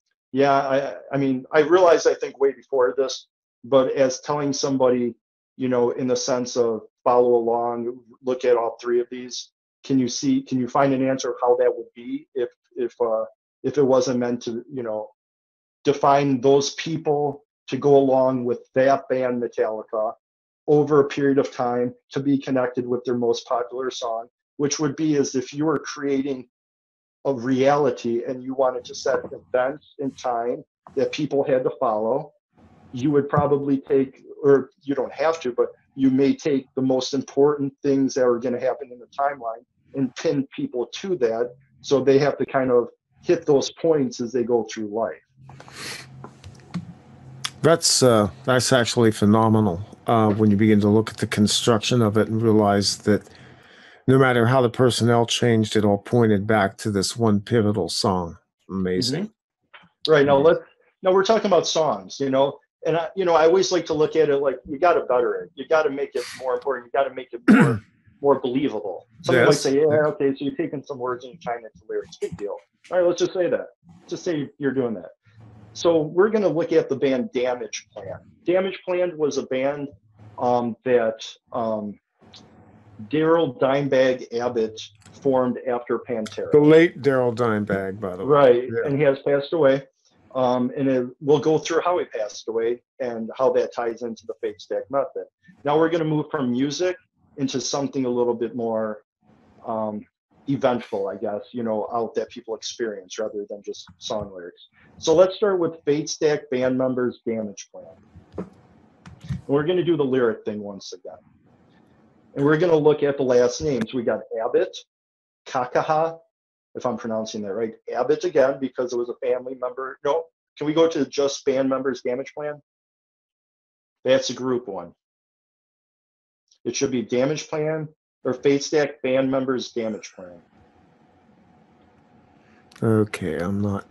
I realized, I think, way before this, but as telling somebody, in the sense of follow along, look at all 3 of these, can you find an answer of how that would be if it wasn't meant to, define those people to go along with that band Metallica over a period of time to be connected with their most popular song, which would be as if you were creating a reality and you wanted to set events in time that people had to follow. You would probably take, or you don't have to, but you may take the most important things that are going to happen in the timeline and pin people to that, so they have to kind of hit those points as they go through life. That's actually phenomenal when you begin to look at the construction of it and realize that no matter how the personnel changed, it all pointed back to this one pivotal song. Amazing. Mm-hmm. Right, now we're talking about songs, and I always like to look at it like you got to better it. You got to make it more important. You got to make it more believable. Somebody might say, okay, so you're taking some words and you're tying it to lyrics. Big deal. All right, let's just say that. Just say you're doing that. So we're going to look at the band Damageplan. Damageplan was a band that Daryl Dimebag Abbott formed after Pantera. The late Daryl Dimebag, by the way. Right, yeah. And he has passed away. And we'll go through how he passed away and how that ties into the fake stack method. Now we're going to move from music into something a little bit more eventful, I guess, out that people experience rather than just song lyrics. So let's start with fake stack band members Damageplan. And we're going to do the lyric thing once again. And we're going to look at the last names. We got Abbott, Kakaha, if I'm pronouncing that right. Abbott again, because it was a family member. No, can we go to just band members Damageplan? That's a group one. It should be Damageplan or fake stack band members Damageplan. Okay, I'm not.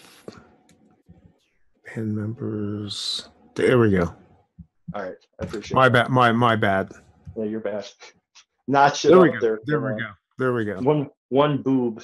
Band members. There we go. All right, I appreciate My that. bad. My bad. Yeah, you're bad. Notch it There we up go. there. There Come we on. go. There we go. One boob.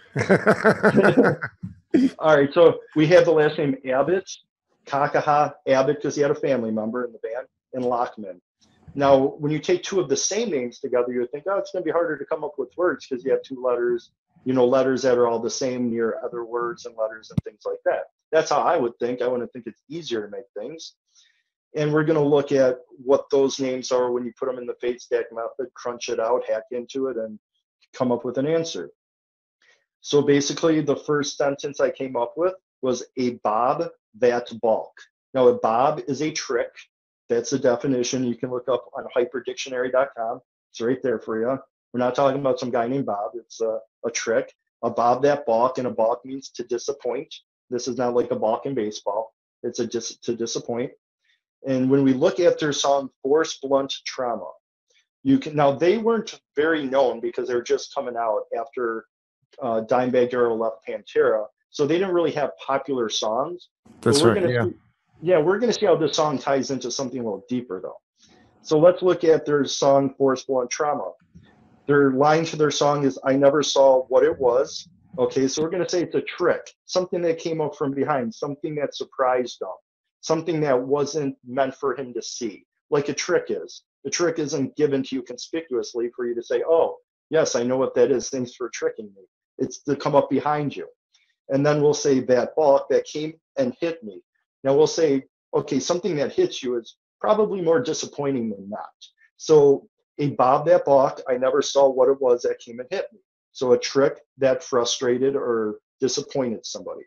All right, so we have the last name Abbott, Kakaha Abbott, because he had a family member in the band, and Lockman. Now, when you take two of the same names together, you would think, oh, it's going to be harder to come up with words because you have two letters, letters that are all the same near other words and letters and things like that. That's how I would think. I wouldn't think it's easier to make things. And we're going to look at what those names are when you put them in the fate stack method, crunch it out, hack into it, and come up with an answer. So basically, the first sentence I came up with was a bob that balk. Now, a bob is a trick. That's the definition. You can look up on hyperdictionary.com. It's right there for you. We're not talking about some guy named Bob. It's a trick. A bob that balk, and a balk means to disappoint. This is not like a balk in baseball. It's to disappoint. And when we look at their song Force Blunt Trauma, now they weren't very known because they were just coming out after Dimebag Darrell left Pantera, so they didn't really have popular songs. That's right. Yeah. We're gonna see how this song ties into something a little deeper though. So let's look at their song Force Blunt Trauma. Their line to their song is "I never saw what it was." Okay, so we're gonna say it's a trick, something that came up from behind, something that surprised him, something that wasn't meant for him to see, like a trick is. The trick isn't given to you conspicuously for you to say, "Oh, yes, I know what that is. Thanks for tricking me." It's to come up behind you. And then we'll say that balk that came and hit me. Now we'll say, okay, something that hits you is probably more disappointing than not. So a bob that balk, I never saw what it was that came and hit me. So a trick that frustrated or disappointed somebody.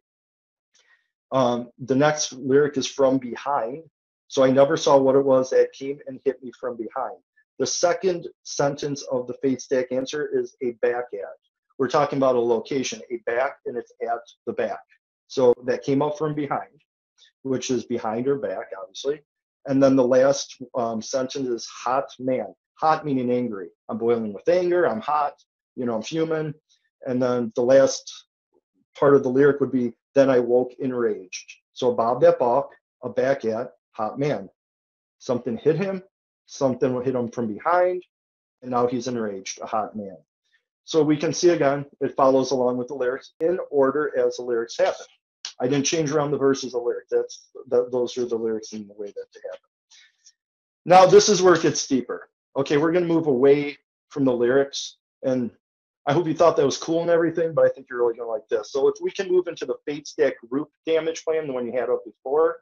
The next lyric is from behind. So I never saw what it was that came and hit me from behind. The second sentence of the fate stack answer is a back at. We're talking about a location, a back, and it's at the back. So that came up from behind, which is behind or back, obviously. And then the last sentence is hot man. Hot meaning angry. I'm boiling with anger. I'm hot. I'm fuming. And then the last part of the lyric would be, then I woke enraged. So bob that balk, a back at, hot man. Something hit him. Something will hit him from behind. And now he's enraged, a hot man. So we can see again, it follows along with the lyrics in order as the lyrics happen. I didn't change around the verses of lyrics. Those are the lyrics in the way that they happen. Now this is where it gets deeper. Okay, we're going to move away from the lyrics, and I hope you thought that was cool and everything, but I think you're really going to like this. So if we can move into the fate stack group damage plan, the one you had up before.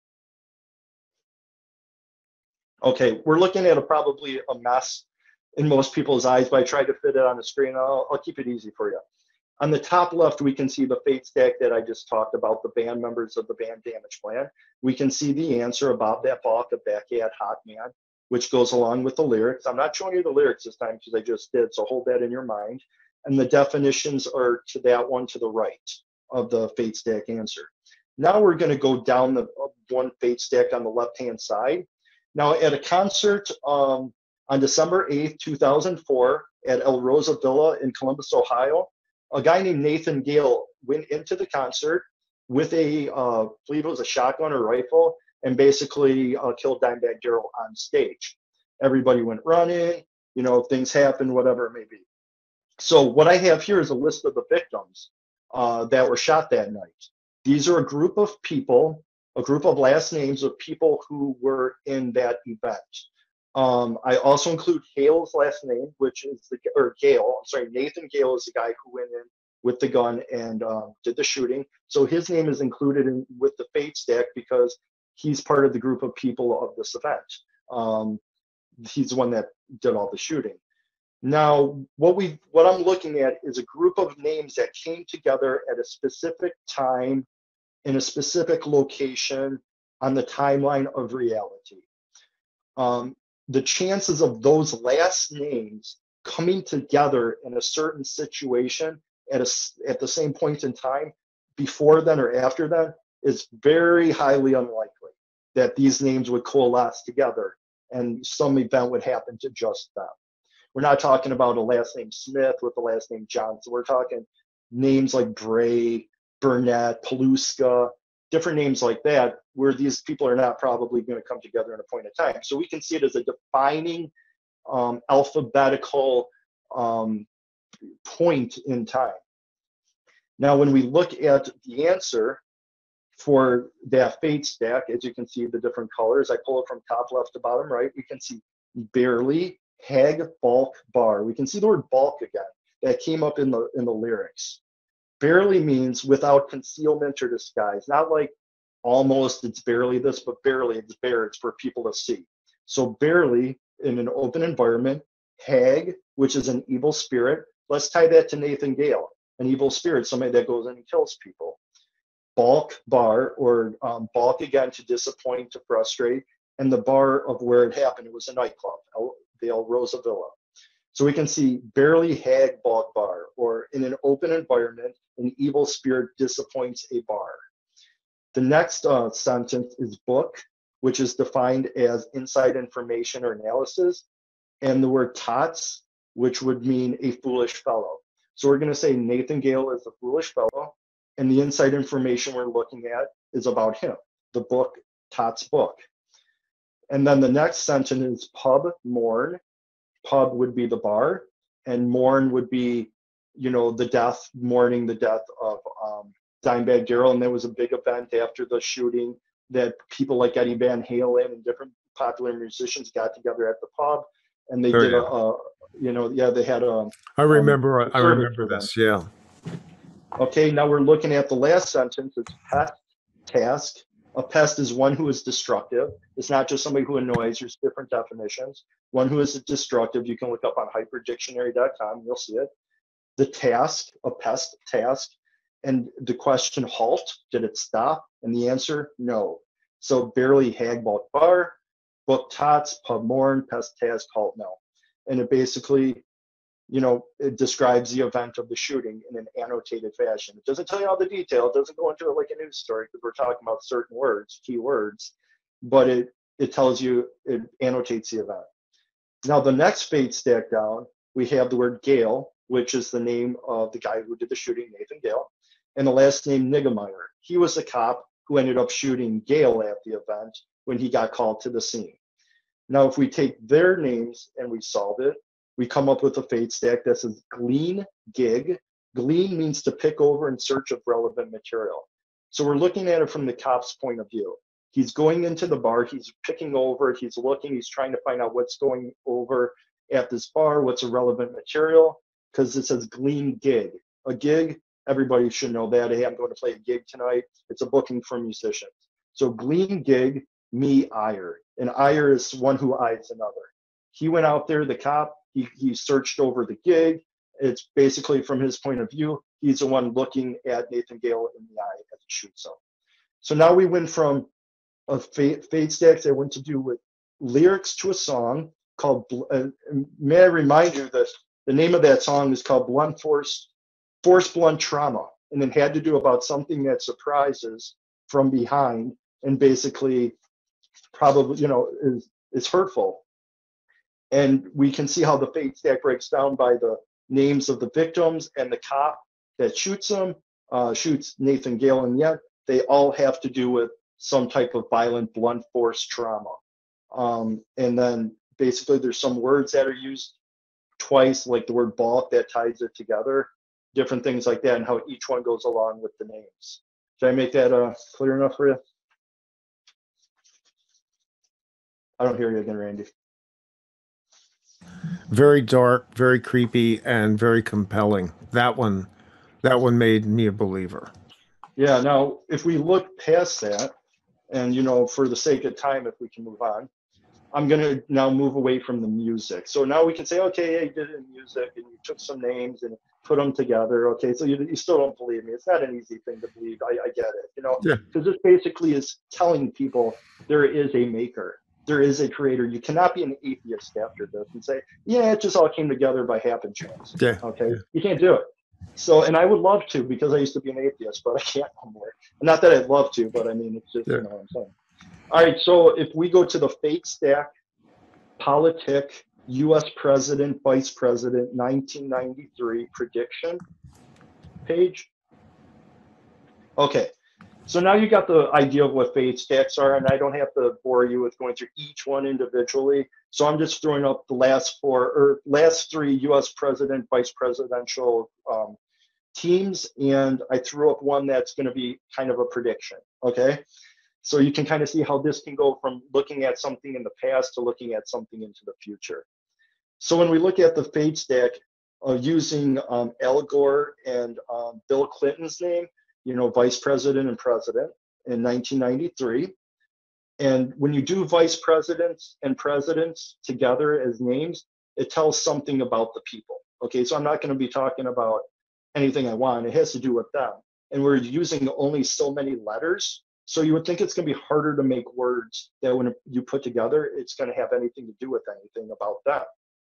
Okay, we're looking at probably a mess in most people's eyes, but I tried to fit it on the screen. I'll keep it easy for you. On the top left, we can see the fate stack that I just talked about, the band members of the band Damageplan. We can see the answer about that balk, a back at, hot man, which goes along with the lyrics. I'm not showing you the lyrics this time because I just did, so hold that in your mind. And the definitions are to that one to the right of the fate stack answer. Now we're going to go down the one fate stack on the left-hand side. Now at a concert on December 8th, 2004 at El Rosa Villa in Columbus, Ohio, a guy named Nathan Gale went into the concert with I believe it was a shotgun or rifle, and basically killed Dimebag Darrell on stage. Everybody went running, things happened, whatever it may be. So what I have here is a list of the victims that were shot that night. These are a group of people, a group of last names of people who were in that event. I also include Hale's last name, which is Nathan Gale is the guy who went in with the gun and did the shooting. So his name is included with the fate stack because he's part of the group of people of this event. He's the one that did all the shooting. Now, what I'm looking at is a group of names that came together at a specific time in a specific location on the timeline of reality. The chances of those last names coming together in a certain situation at the same point in time, before then or after then, is very highly unlikely that these names would coalesce together and some event would happen to just them. We're not talking about a last name Smith with the last name Johnson. We're talking names like Bray, Burnett, Paluska, different names like that, where these people are not probably going to come together in a point of time. So we can see it as a defining alphabetical point in time. Now, when we look at the answer for that fate stack, as you can see the different colors, I pull it from top left to bottom right, we can see barely, hag, bulk, bar. We can see the word bulk again. That came up in the lyrics. Barely means without concealment or disguise. Not like almost it's barely this, but barely it's bare. It's for people to see. So barely in an open environment. Hag, which is an evil spirit. Let's tie that to Nathan Gale. An evil spirit, somebody that goes in and kills people. Balk, bar, or balk again, to disappoint, to frustrate. And the bar of where it happened, it was a nightclub, the El Rosa Villa. So we can see barely, hag, balk, bar, or in an open environment, an evil spirit disappoints a bar. The next sentence is book, which is defined as inside information or analysis, and the word tots, which would mean a foolish fellow. So we're going to say Nathan Gale is a foolish fellow, and the inside information we're looking at is about him, the book, Tots book. And then the next sentence is pub, mourn. Pub would be the bar, and mourn would be, the death, mourning the death of Dimebag Darrell. And there was a big event after the shooting that people like Eddie Van Halen and different popular musicians got together at the pub, and they did they had a. I remember this. Yeah. Okay, now we're looking at the last sentence. It's pest, task. A pest is one who is destructive. It's not just somebody who annoys. There's different definitions. One who is destructive, you can look up on hyperdictionary.com. You'll see it. The task, a pest task. And the question, halt, did it stop? And the answer, no. So barely, hag, bulk, bar, book, tots, pub, mourn, pest, task, halt, no. And it basically, it describes the event of the shooting in an annotated fashion. It doesn't tell you all the detail. It doesn't go into it like a news story because we're talking about certain words, key words, but it tells you, it annotates the event. Now, the next fate stack down, we have the word Gale, which is the name of the guy who did the shooting, Nathan Gale, and the last name Niggemeyer. He was the cop who ended up shooting Gale at the event when he got called to the scene. Now, if we take their names and we solve it, we come up with a fate stack that says glean, gig. Glean means to pick over in search of relevant material. So we're looking at it from the cop's point of view. He's going into the bar, he's picking over it, he's looking, he's trying to find out what's going over at this bar, what's a relevant material, because it says glean, gig. A gig, everybody should know that. Hey, I'm going to play a gig tonight. It's a booking for musicians. So glean, gig, me, ire. And ire is one who eyes another. He went out there, the cop, he searched over the gig. It's basically from his point of view, he's the one looking at Nathan Gale in the eye as he shoots him. So now we went from a fate stacks that went to do with lyrics to a song called, may I remind you that the name of that song is called Blunt Force Blunt Trauma. And it had to do about something that surprises from behind and basically probably, is hurtful. And we can see how the fate stack breaks down by the names of the victims and the cop that shoots him, shoots Nathan Gale in the end. They all have to do with some type of violent blunt force trauma. And then basically there's some words that are used twice, like the word balk that ties it together, different things like that, and how each one goes along with the names. Did I make that clear enough for you? I don't hear you again, Randy. Very dark, very creepy, and very compelling. That one made me a believer. Yeah, now if we look past that, and for the sake of time, if we can move on, I'm going to now move away from the music. So now we can say, okay, yeah, you did it in music, and you took some names and put them together. Okay, so you still don't believe me. It's not an easy thing to believe. I get it, because this basically is telling people there is a maker. There is a creator. You cannot be an atheist after this and say, yeah, it just all came together by happen chance. Yeah. Okay, you can't do it. So, and I would love to, because I used to be an atheist, but I can't no more. Not that I'd love to, but I mean, it's just, you know what I'm saying. All right, so if we go to the fate stack, politic, U.S. president, vice president, 1993 prediction, page. Okay, so now you got the idea of what faith stacks are, and I don't have to bore you with going through each one individually. So I'm just throwing up the last three U.S. president, vice presidential teams, and I threw up one that's going to be kind of a prediction. Okay, so you can kind of see how this can go from looking at something in the past to looking at something into the future. So when we look at the fate stack using Al Gore and Bill Clinton's name, you know, vice president and president in 1993. And when you do vice presidents and presidents together as names, it tells something about the people. Okay, so I'm not going to be talking about anything I want. It has to do with them. And we're using only so many letters. So you would think it's going to be harder to make words that when you put together, it's going to have anything to do with anything about them.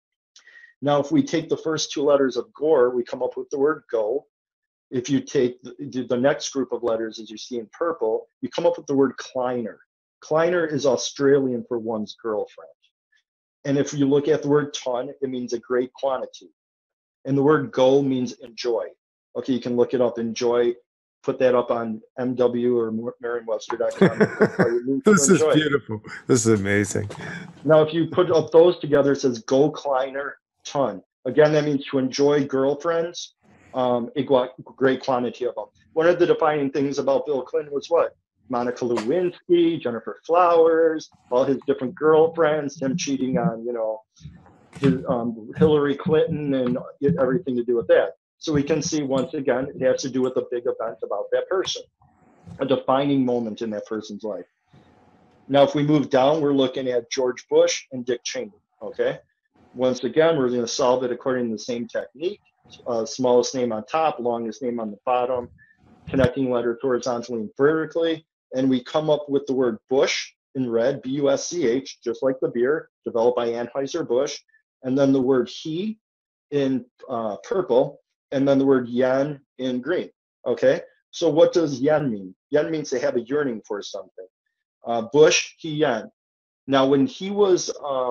Now, if we take the first two letters of Gore, we come up with the word go. If you take the next group of letters, as you see in purple, you come up with the word Kleiner. Kleiner is Australian for one's girlfriend. And if you look at the word ton, it means a great quantity. And the word go means enjoy. Okay, you can look it up, enjoy, put that up on MW or Merriam-Webster.com. This is beautiful. This is amazing. Now, if you put up those together, it says go Kleiner ton. Again, that means to enjoy girlfriends, a great quantity of them. One of the defining things about Bill Clinton was what? Monica Lewinsky, Jennifer Flowers, all his different girlfriends, him cheating on, you know, his, Hillary Clinton and everything to do with that. So we can see once again, it has to do with a big event about that person, a defining moment in that person's life. Now, if we move down, we're looking at George Bush and Dick Cheney, okay? Once again, we're going to solve it according to the same technique. Smallest name on top, longest name on the bottom, connecting letters horizontally and vertically. And we come up with the word Bush in red, B-U-S-C-H, just like the beer, developed by Anheuser-Busch. And then the word he in purple, and then the word yen in green, okay? So what does yen mean? Yen means they have a yearning for something. Bush, he, yen. Now, when he was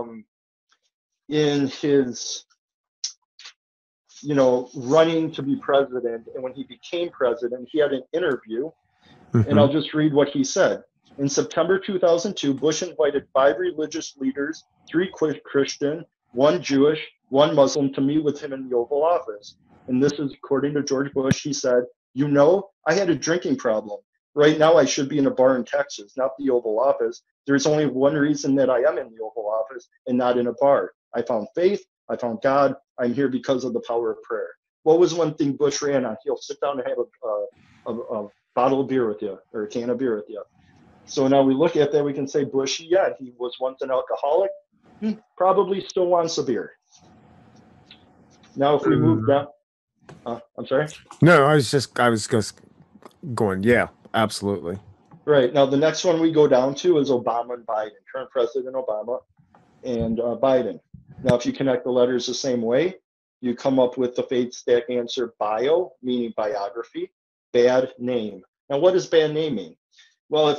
in his, you know, running to be president, and when he became president, he had an interview, and I'll just read what he said. In September 2002, Bush invited 5 religious leaders, 3 Christian, 1 Jewish, 1 Muslim, to meet with him in the Oval Office. And this is according to George Bush. He said, "You know, I had a drinking problem. Right now, I should be in a bar in Texas, not the Oval Office. There's only one reason that I am in the Oval Office and not in a bar. I found faith. I found God. I'm here because of the power of prayer." What was one thing Bush ran on? He'll sit down and have a bottle of beer with you, or a can of beer with you. So now we look at that, we can say Bush, yeah, he was once an alcoholic. He probably still wants a beer. Now if we move down, I'm sorry? No, I was just going, yeah, absolutely. Right, now the next one we go down to is Obama and Biden, current President Obama and Biden. Now if you connect the letters the same way, you come up with the fate stack answer bio, meaning biography, bad name. Now what does bad name mean? Well,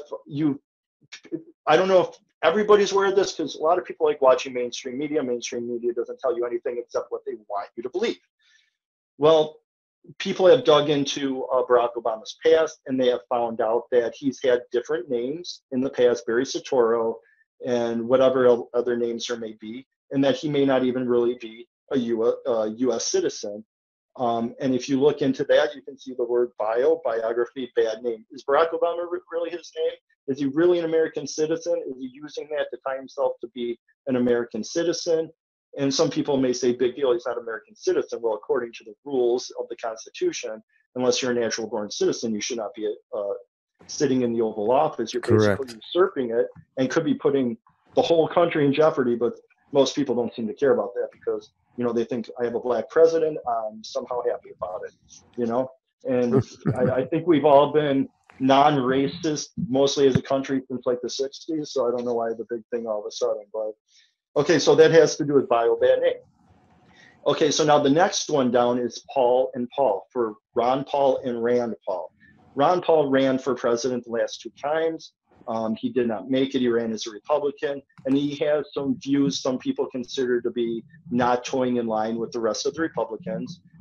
I don't know if everybody's aware of this, because a lot of people like watching mainstream media. Mainstream media doesn't tell you anything except what they want you to believe. Well, people have dug into Barack Obama's past, and they have found out that he's had different names in the past, Barry Soetoro and whatever other names there may be, and that he may not even really be a U.S. citizen. And if you look into that, you can see the word biography, bad name. Is Barack Obama really his name? Is he really an American citizen? Is he using that to tie himself to be an American citizen? And some people may say, big deal, he's not an American citizen. Well, according to the rules of the Constitution, unless you're a natural born citizen, you should not be sitting in the Oval Office. You're basically usurping it and could be putting the whole country in jeopardy. But most people don't seem to care about that because, you know, they think I have a black president. I'm somehow happy about it, you know? And I think we've all been non-racist, mostly as a country, since like the 60s. So I don't know why the big thing all of a sudden, but okay. So that has to do with bio, bad name. Okay. So now the next one down is Paul and Paul, for Ron Paul and Rand Paul. Ron Paul ran for president the last 2 times. He did not make it. He ran as a Republican, and he has some views some people consider to be not toeing in line with the rest of the Republicans.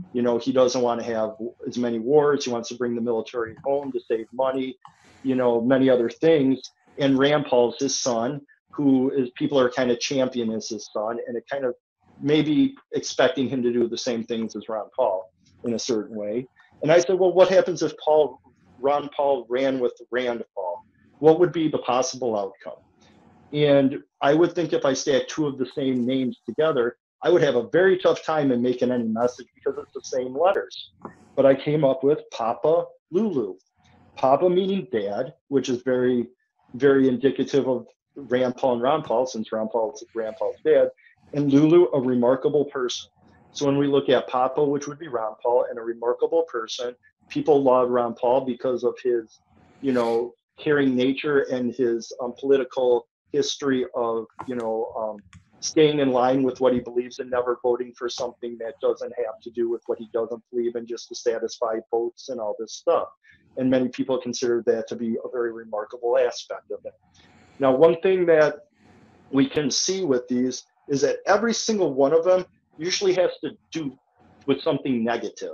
You know, he doesn't want to have as many wars. He wants to bring the military home to save money, you know, many other things. And Rand Paul's his son, who is, people are kind of championing as his son, and it kind of maybe expecting him to do the same things as Ron Paul in a certain way. And I said, well, what happens if Ron Paul ran with Rand Paul? What would be the possible outcome? And I would think if I stacked two of the same names together, I would have a very tough time in making any message because it's the same letters. But I came up with Papa Lulu. Papa meaning dad, which is very, very indicative of Rand Paul and Ron Paul, since Ron Paul is Rand Paul's dad, and Lulu, a remarkable person. So when we look at Papa, which would be Ron Paul, and a remarkable person, people love Ron Paul because of his, you know, caring nature and his political history of, you know, staying in line with what he believes and never voting for something that doesn't have to do with what he doesn't believe in, just to satisfy votes and all this stuff. And many people consider that to be a very remarkable aspect of it. Now, one thing that we can see with these is that every single one of them usually has to do with something negative.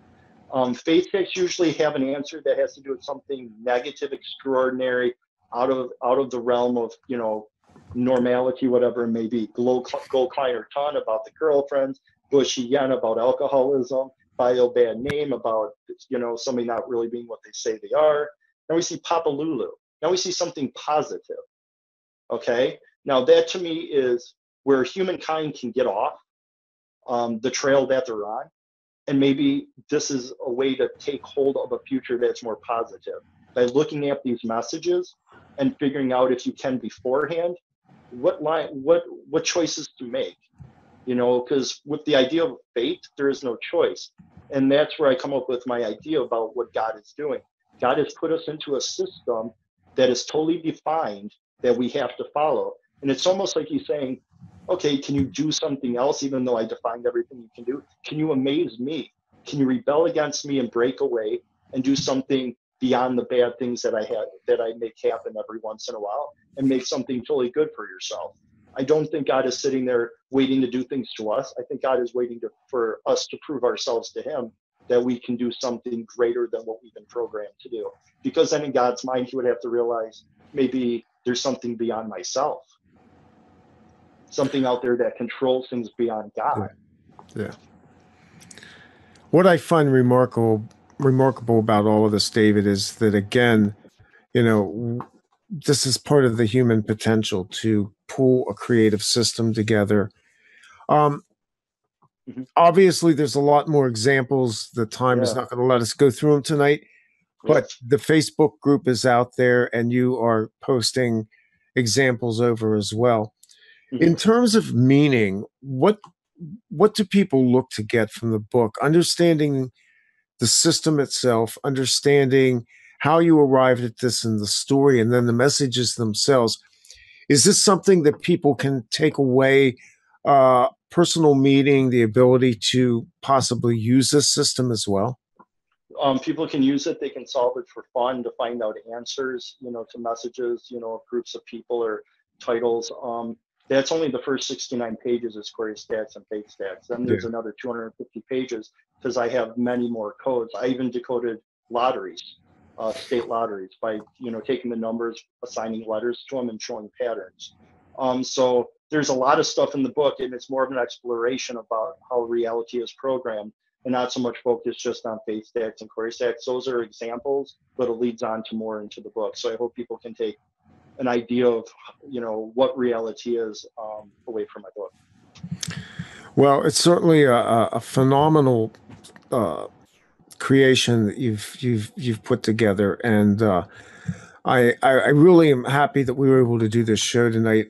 Faith texts usually have an answer that has to do with something negative, extraordinary, out of the realm of, you know, normality, whatever it may be. Gold Kleiner Ton about the girlfriends, Bushy Yen about alcoholism, Bio Bad Name about, you know, somebody not really being what they say they are. Now we see Papa Lulu. Now we see something positive. Okay. Now that to me is where humankind can get off the trail that they're on. And maybe this is a way to take hold of a future that's more positive by looking at these messages and figuring out, if you can beforehand, what choices to make, you know, because with the idea of fate, there is no choice. And that's where I come up with my idea about what God is doing. God has put us into a system that is totally defined that we have to follow. And it's almost like he's saying, okay, can you do something else even though I defined everything you can do? Can you amaze me? Can you rebel against me and break away and do something beyond the bad things that I make happen every once in a while and make something totally good for yourself? I don't think God is sitting there waiting to do things to us. I think God is waiting for us to prove ourselves to him that we can do something greater than what we've been programmed to do. Because then in God's mind, he would have to realize maybe there's something beyond myself, something out there that controls things beyond God. Yeah. What I find remarkable about all of this, David, is that, again, you know, this is part of the human potential to pull a creative system together. Obviously, there's a lot more examples. The time is not going to let us go through them tonight, but the Facebook group is out there, and you are posting examples over as well. In terms of meaning, what do people look to get from the book? Understanding the system itself, understanding how you arrived at this in the story, and then the messages themselves. Is this something that people can take away, personal meaning, the ability to possibly use this system as well? People can use it. They can solve it for fun, to find out answers, you know, to messages, you know, of groups of people or titles. That's only the first 69 pages is query stacks and fake stacks. Then there's another 250 pages because I have many more codes. I even decoded lotteries, state lotteries, by, you know, taking the numbers, assigning letters to them, and showing patterns. So there's a lot of stuff in the book, and it's more of an exploration about how reality is programmed, and not so much focus just on faith stacks and query stacks. Those are examples, but it leads on to more into the book. So I hope people can take an idea of, you know, what reality is away from my book. Well, it's certainly a phenomenal creation that you've put together, and I really am happy that we were able to do this show tonight.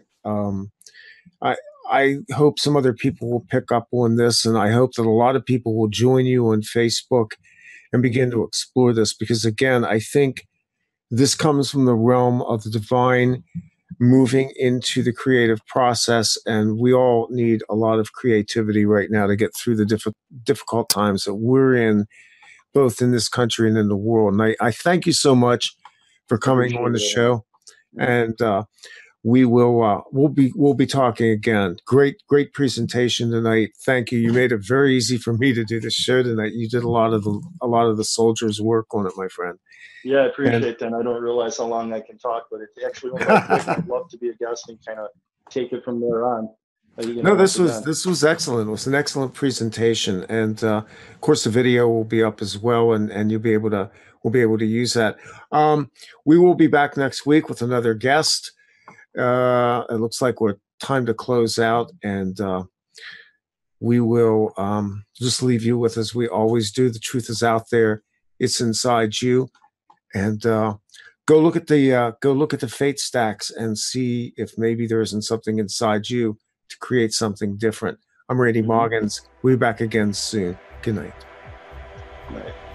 I hope some other people will pick up on this, and I hope that a lot of people will join you on Facebook and begin to explore this, because again, I think this comes from the realm of the divine moving into the creative process, and we all need a lot of creativity right now to get through the difficult times that we're in, both in this country and in the world. And I thank you so much for coming on the show. And we'll be talking again. Great presentation tonight. Thank you. You made it very easy for me to do the show tonight. You did a lot of the soldiers' work on it, my friend. Yeah, I appreciate that. I don't realize how long I can talk, but it actually went by quick. I'd love to be a guest and kind of take it from there on. No, this was excellent. It was an excellent presentation, and of course the video will be up as well, and we'll be able to use that. We will be back next week with another guest. It looks like we're time to close out, and we will just leave you with, as we always do, the truth is out there. It's inside you, and go look at the fate stacks and see if maybe there isn't something inside you to create something different. I'm Randy Moggins. We'll be back again soon. Good night. Right.